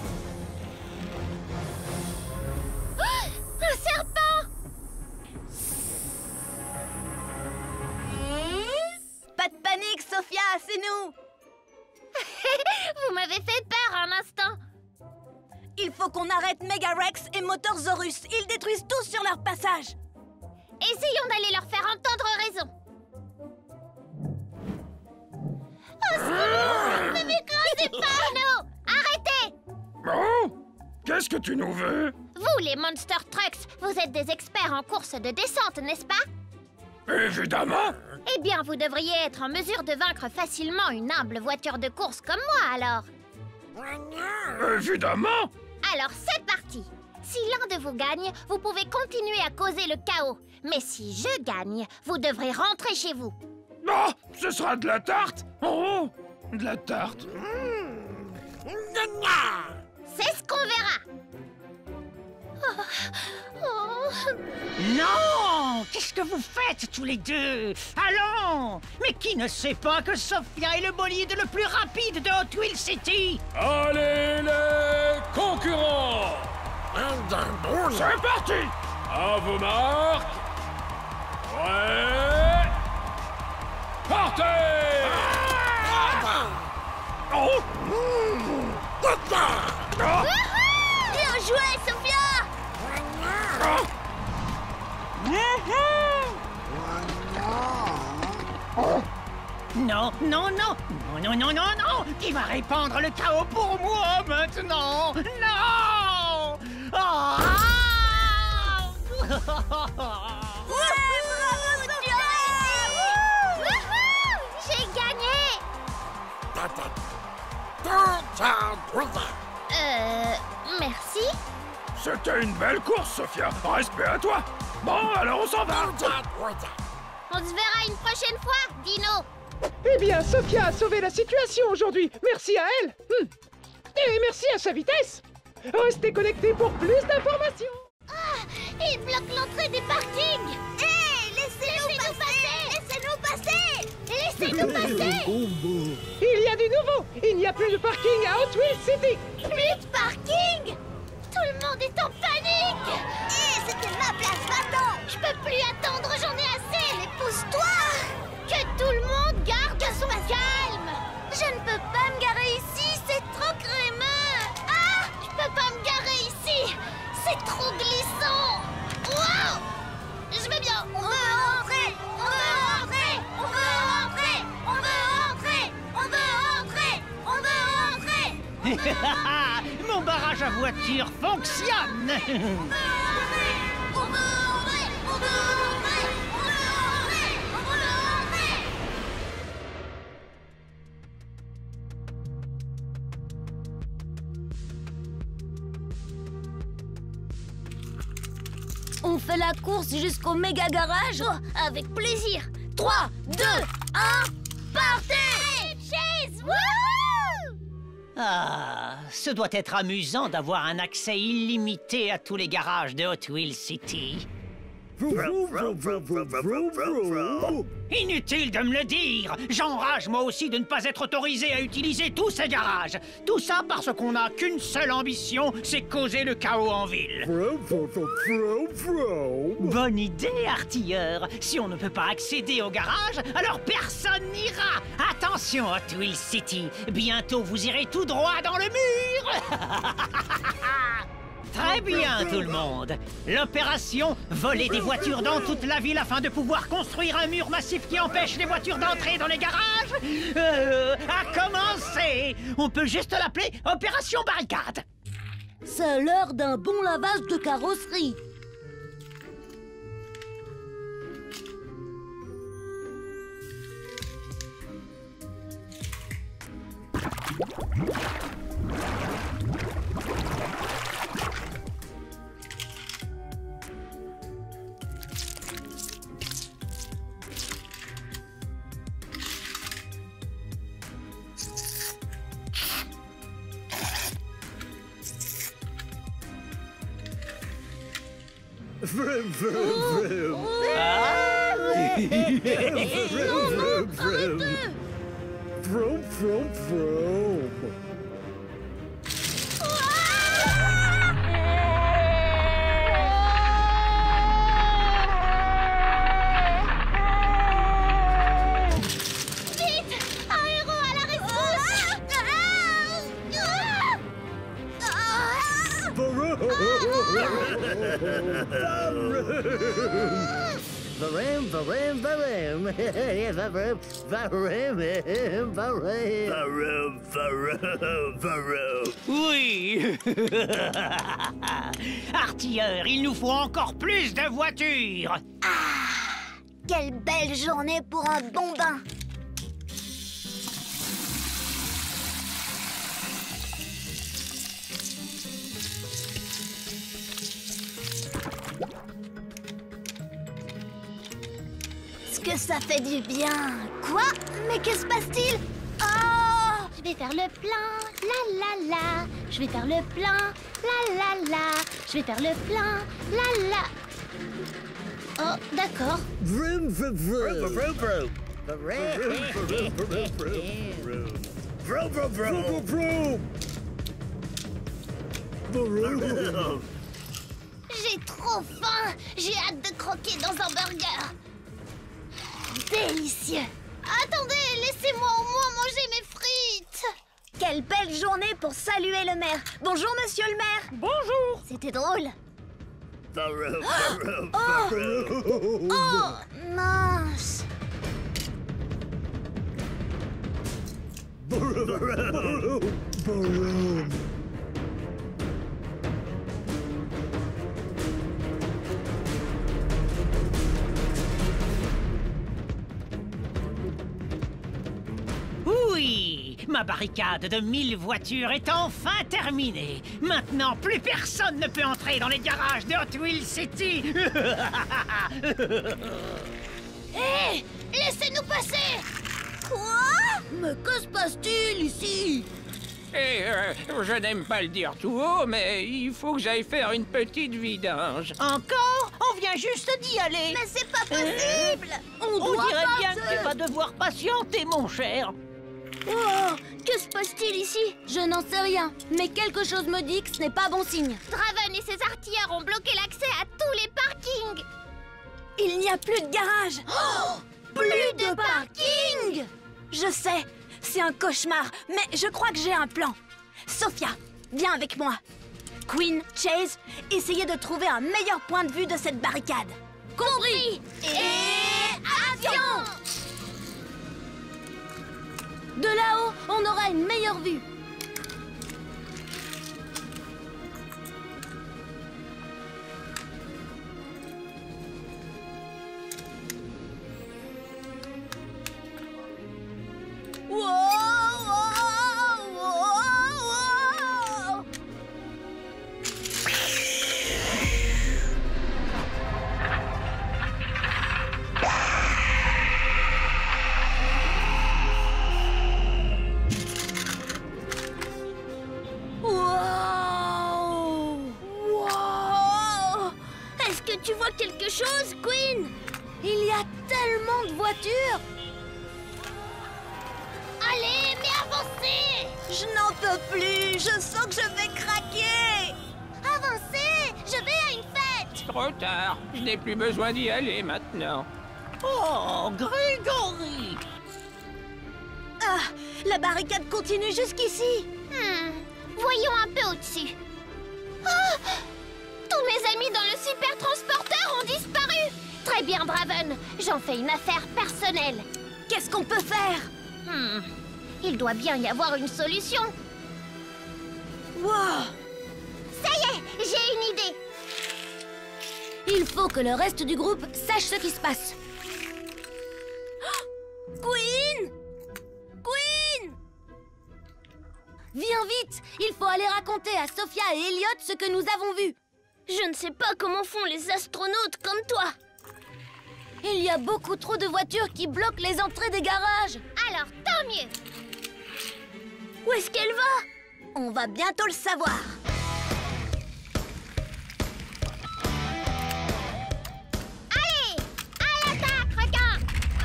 Un serpent! Pas de panique, Sophia, c'est nous! Vous m'avez fait peur un instant! Il faut qu'on arrête Megarex et Motorsaurus. Ils détruisent tout sur leur passage. Essayons d'aller leur faire entendre raison. Au secours! Ne m'écrasez pas, Arnaud! Arrêtez! Oh! Qu'est-ce que tu nous veux? Vous, les Monster Trucks, vous êtes des experts en course de descente, n'est-ce pas? Évidemment! Eh bien, vous devriez être en mesure de vaincre facilement une humble voiture de course comme moi, alors. Évidemment! Alors, c'est parti! Si l'un de vous gagne, vous pouvez continuer à causer le chaos. Mais si je gagne, vous devrez rentrer chez vous. Oh! Ce sera de la tarte! Oh! De la tarte! C'est ce qu'on verra! Non! Qu'est-ce que vous faites tous les deux? Allons! Mais qui ne sait pas que Sophia est le bolide le plus rapide de Hot Wheels City? Allez les concurrents! C'est parti! À vos marques! Ouais! Partez! Oh! Bien joué, Sophia! Non, non, non! Non, non, non, non, non! Qui va répandre le chaos pour moi maintenant? Non! Ah! J'ai gagné! Merci? C'était une belle course, Sophia. Respect à toi. Bon, alors on s'en va. On se verra une prochaine fois, Dino! Eh bien, Sophia a sauvé la situation aujourd'hui. Merci à elle. Et merci à sa vitesse. Restez connectés pour plus d'informations. Ah! Il bloque l'entrée des parkings! Hé! Laissez-nous passer! Laissez-nous passer! Il y a du nouveau. Il n'y a plus de parking à Hot Wheels City. Plus de parking! Tout le monde est en panique! Hé! C'était ma place maintenant! Je peux plus attendre, j'en ai assez! Mais pousse-toi! Que tout le monde garde son calme! Je ne peux pas me garer ici, c'est trop crémeux! Ah! Je peux pas me garer ici! C'est trop glissant! Wow! Je vais bien! On veut rentrer! On veut rentrer! On veut rentrer! On veut rentrer! On veut rentrer! Mon barrage à voiture fonctionne! On veut rentrer! On veut rentrer! On veut rentrer! On veut rentrer! On veut rentrer! On fait la course jusqu'au méga garage? Oh, avec plaisir! 3, 2, 1, partez! Chase! Wouhou! Ah, ce doit être amusant d'avoir un accès illimité à tous les garages de Hot Wheels City. Inutile de me le dire! J'enrage moi aussi de ne pas être autorisé à utiliser tous ces garages. Tout ça parce qu'on n'a qu'une seule ambition, c'est causer le chaos en ville. Bonne idée, artilleur. Si on ne peut pas accéder au garage, alors personne n'ira. Attention, Hot Wheels City. Bientôt, vous irez tout droit dans le mur. Très bien, tout le monde. L'opération voler des voitures dans toute la ville afin de pouvoir construire un mur massif qui empêche les voitures d'entrer dans les garages a commencé. On peut juste l'appeler Opération Barricade. Ça a l'air d'un bon lavage de carrosserie. Vroom, vroom, vroom. Vroom, vroom, vroom. Vite! Un héros à la rescousse! Varum, varum, varum. Varum, varum, varum. Varum, varum, varum. Oui. Artilleur, il nous faut encore plus de voitures. Quelle belle journée pour un bon bain! Est-ce que ça fait du bien? Quoi? Mais que se passe-t-il? Oh! Je vais faire le plein, la la la. Je vais faire le plein, la la la. Je vais faire le plein, la la. Oh, d'accord. Vroom, vroom, vroom. Vroom, vroom, vroom. Vroom, vroom. J'ai trop faim. J'ai hâte de croquer dans un burger. Délicieux. Attendez, laissez-moi au moins manger mes frites. Quelle belle journée pour saluer le maire. Bonjour, monsieur le maire. Bonjour. C'était drôle. Vroom, Oh! vroom. Oh, mince. Vroom. Oui, ma barricade de 1000 voitures est enfin terminée. Maintenant, plus personne ne peut entrer dans les garages de Hot Wheels City. Hé, laissez-nous passer. Quoi? Mais que se passe-t-il ici? Et je n'aime pas le dire tout haut, mais il faut que j'aille faire une petite vidange. Encore? On vient juste d'y aller. Mais c'est pas possible. On doit dirait bien partir. que tu vas devoir patienter, mon cher. Oh, que se passe-t-il ici? Je n'en sais rien, mais quelque chose me dit que ce n'est pas bon signe. Draven et ses artilleurs ont bloqué l'accès à tous les parkings. Il n'y a plus de garage. Oh, plus de parking. Je sais, c'est un cauchemar, mais je crois que j'ai un plan. Sophia, viens avec moi. Queen, Chase, essayez de trouver un meilleur point de vue de cette barricade. Compris. Et action! De là-haut, on aura une meilleure vue. Est-ce que tu vois quelque chose, Queen? Il y a tellement de voitures. Allez, mais avancez! Je n'en peux plus, je sens que je vais craquer. Avancez, je vais à une fête. Trop tard, je n'ai plus besoin d'y aller maintenant. Oh, Grégory! Ah, la barricade continue jusqu'ici. Voyons un peu au-dessus. Ah, tous mes amis dans le super transporteur ont disparu. Très bien, Draven. J'en fais une affaire personnelle. Qu'est-ce qu'on peut faire? Il doit bien y avoir une solution. Wow! Ça y est, j'ai une idée. Il faut que le reste du groupe sache ce qui se passe. Queen! Queen! Viens vite! Il faut aller raconter à Sophia et Elliot ce que nous avons vu. Je ne sais pas comment font les astronautes comme toi. Il y a beaucoup trop de voitures qui bloquent les entrées des garages. Alors, tant mieux. Où est-ce qu'elle va? On va bientôt le savoir. Allez, à l'attaque, regarde.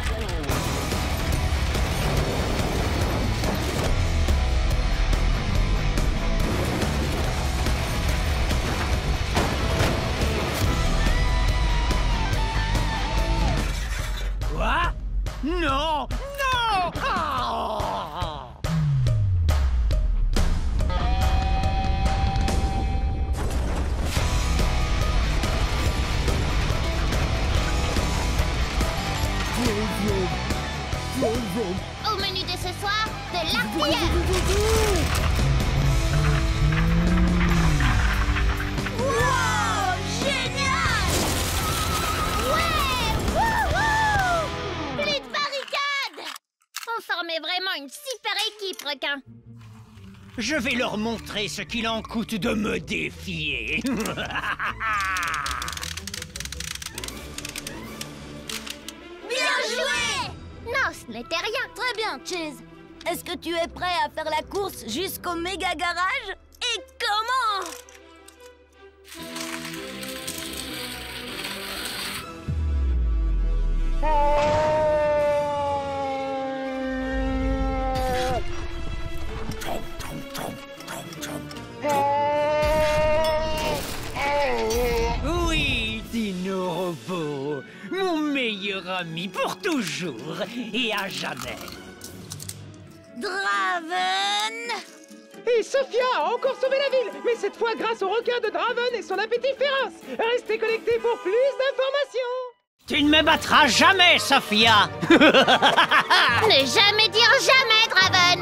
Quoi? Non! Non! Oh! Au menu de ce soir, de l'artilleur. Wow! Génial! Ouais! Wouhou! Plus de barricades! On formait vraiment une super équipe, requin. Je vais leur montrer ce qu'il en coûte de me défier. Bien joué! Non, ce n'était rien. Très bien, Chase. Est-ce que tu es prêt à faire la course jusqu'au méga garage? Et comment? Oui, Dino Robot, mon meilleur ami pour toujours et à jamais. Draven! Et Sophia a encore sauvé la ville, mais cette fois grâce au requin de Draven et son appétit féroce. Restez connectés pour plus d'informations. Tu ne me battras jamais, Sophia. Ne jamais dire jamais, Draven.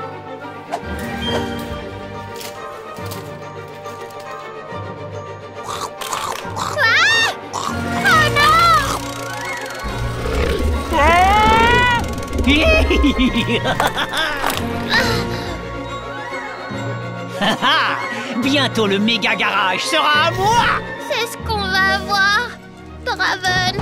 Bientôt le méga garage sera à moi. C'est ce qu'on va avoir, Draven.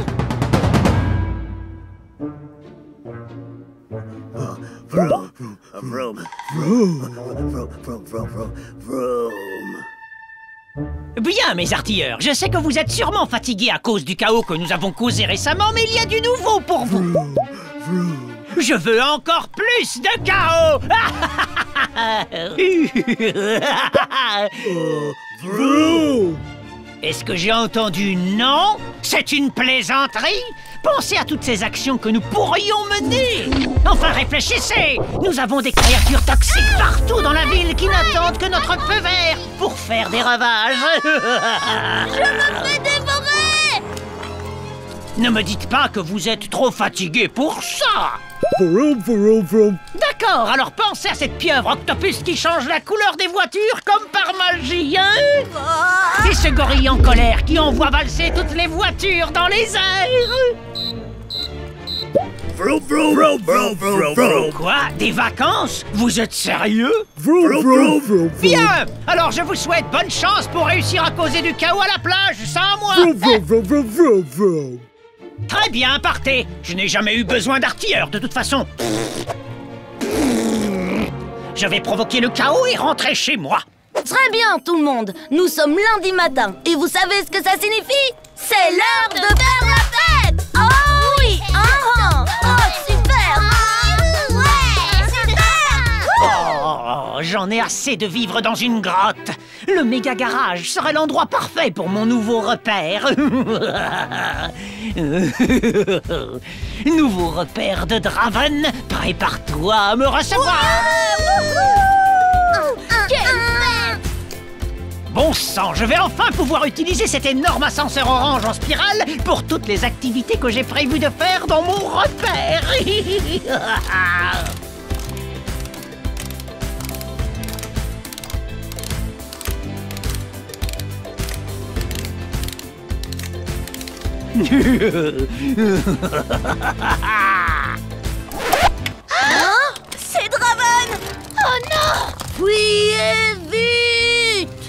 Bien, mes artilleurs, je sais que vous êtes sûrement fatigués à cause du chaos que nous avons causé récemment, mais il y a du nouveau pour vous. Je veux encore plus de chaos. Est-ce que j'ai entendu non? C'est une plaisanterie? Pensez à toutes ces actions que nous pourrions mener. Enfin, réfléchissez. Nous avons des créatures toxiques partout dans la ville qui n'attendent que notre feu vert pour faire des ravages. Je me fais dévorer! Ne me dites pas que vous êtes trop fatigué pour ça. D'accord, alors pensez à cette pieuvre octopus qui change la couleur des voitures comme par magie, hein? Et ce gorille en colère qui envoie valser toutes les voitures dans les airs. Quoi? Des vacances? Vous êtes sérieux? Bien! Alors je vous souhaite bonne chance pour réussir à causer du chaos à la plage sans moi. Très bien, partez. Je n'ai jamais eu besoin d'artilleurs, de toute façon. Je vais provoquer le chaos et rentrer chez moi. Très bien, tout le monde. Nous sommes lundi matin. Et vous savez ce que ça signifie? C'est l'heure de faire la fête! Oh oui! Oh, super! Ouais, super! Oh, j'en ai assez de vivre dans une grotte. Le méga garage serait l'endroit parfait pour mon nouveau repère. Nouveau repère de Draven, prépare-toi à me recevoir. Bon sang, je vais enfin pouvoir utiliser cet énorme ascenseur orange en spirale pour toutes les activités que j'ai prévu de faire dans mon repère. C'est Draven! Oh non! Fuyez vite!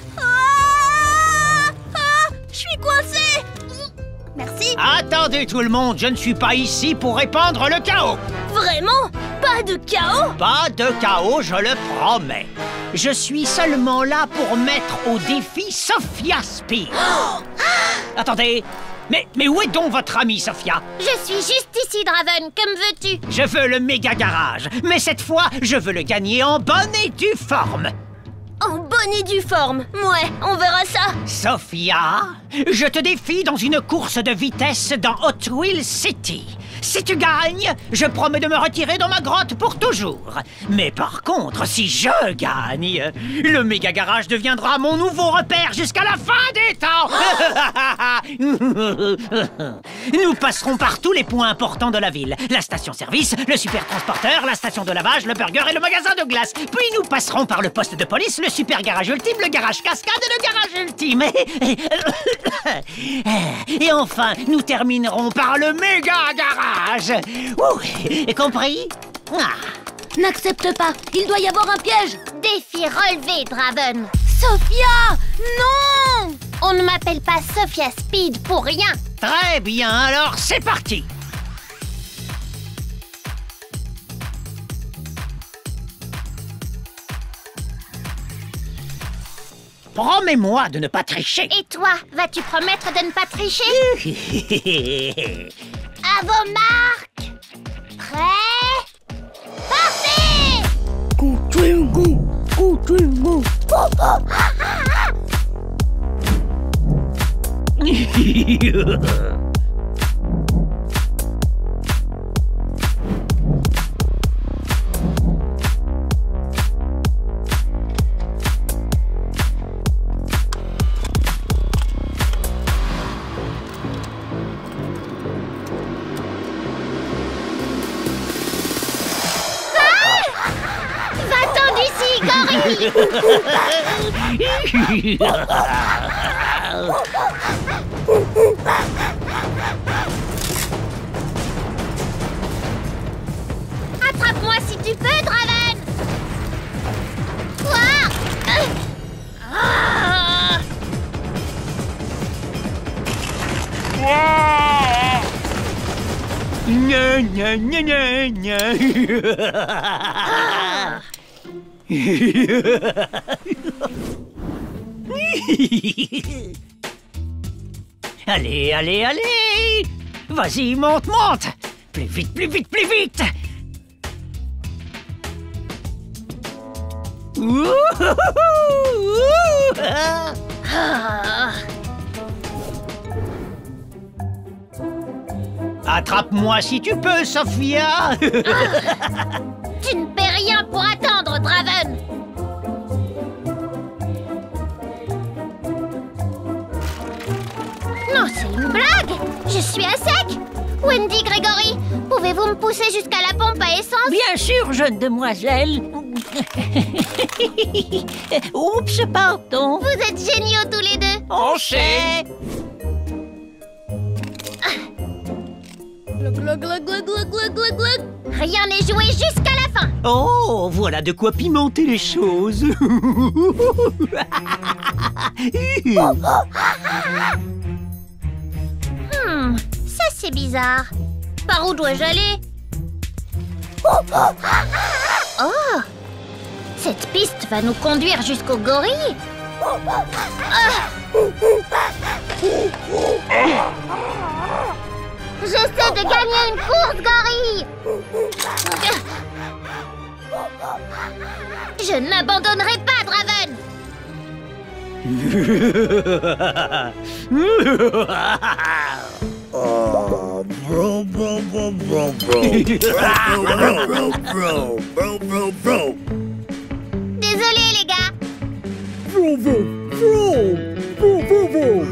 Je suis coincée! Merci. Attendez tout le monde, je ne suis pas ici pour répandre le chaos. Vraiment? Pas de chaos? Pas de chaos, je le promets. Je suis seulement là pour mettre au défi Sophia Speed. Attendez, mais où est donc votre amie Sophia? Je suis juste ici, Draven. Que me veux-tu? Je veux le méga garage, mais cette fois, je veux le gagner en bonne et due forme. En bonne et due forme. Ouais, on verra ça. Sophia, je te défie dans une course de vitesse dans Hot Wheels City. Si tu gagnes, je promets de me retirer dans ma grotte pour toujours. Mais par contre, si je gagne, le méga garage deviendra mon nouveau repère jusqu'à la fin des temps. Nous passerons par tous les points importants de la ville. La station-service, le super transporteur, la station de lavage, le burger et le magasin de glace. Puis nous passerons par le poste de police, le super garage ultime, le garage cascade et le garage ultime. Et enfin, nous terminerons par le méga garage. Ouh, compris? N'accepte pas. Il doit y avoir un piège. Défi relevé, Draven. Sophia! Non! On ne m'appelle pas Sophia Speed pour rien. Très bien, alors c'est parti. Promets-moi de ne pas tricher. Et toi, vas-tu promettre de ne pas tricher? À vos marques. Prêts? Partez! Va-t'en d'ici, gorille! Attrape-moi si tu peux, Draven! Quoi? Gna, gna, gna, gna, gna. Allez, allez, allez! Vas-y, monte, monte! Plus vite, plus vite, plus vite! Attrape-moi si tu peux, Sophia! Tu ne paies rien pour attendre, Draven! Non, c'est une blague! Je suis à sec! Wendy, Grégory, pouvez-vous me pousser jusqu'à la pompe à essence? Bien sûr, jeune demoiselle. Oups, pardon. Vous êtes géniaux tous les deux! On sait! Glug, glug, glug, glug, glug, glug, glug. Rien n'est joué jusqu'à la fin! Oh, voilà de quoi pimenter les choses! Ça c'est bizarre. Par où dois-je aller? Oh! Cette piste va nous conduire jusqu'au gorille. J'essaie de gagner une course, gorille. Je ne m'abandonnerai pas, Draven. Oh, bro, bro, bro, bro, bro. Bro, bro, bro, bro. Désolé, les gars. Bro, bro, bro. Bro, bro, bro.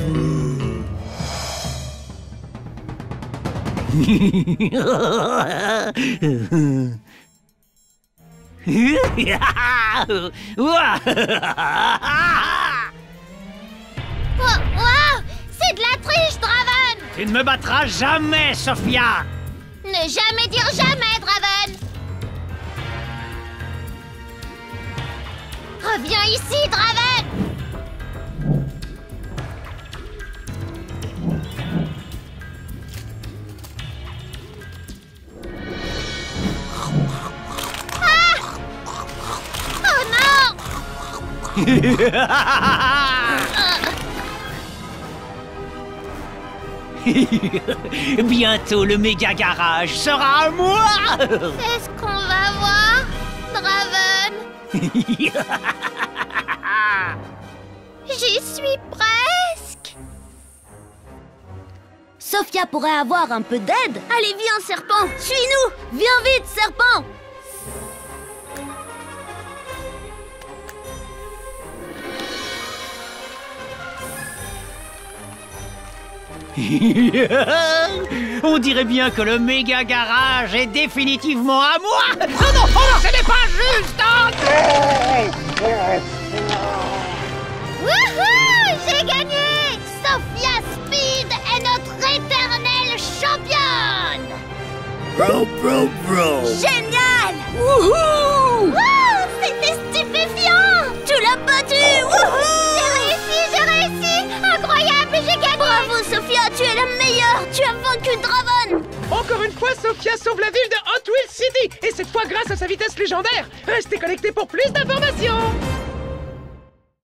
Wow, c'est de la triche, Draven. Tu ne me battras jamais, Sophia! Ne jamais dire jamais, Draven. Reviens ici, Draven! Ah! Oh non! Bientôt, le méga garage sera à moi. Est-ce qu'on va voir, Draven? J'y suis presque. Sophia pourrait avoir un peu d'aide. Allez, viens, serpent. Suis-nous! Viens vite, serpent! On dirait bien que le méga garage est définitivement à moi. Oh non, ce n'est pas juste. Wouhou! J'ai gagné! Sophia Speed est notre éternelle championne! Vroom, vroom, vroom. Génial! Wouhou! Wow! C'était stupéfiant! Tu l'as battu! Wouhou! J'ai réussi! Incroyable, j'ai gagné! Bravo, Sophia, tu es la meilleure! Tu as vaincu Draven! Encore une fois, Sophia sauve la ville de Hot Wheels City! Et cette fois grâce à sa vitesse légendaire! Restez connectés pour plus d'informations!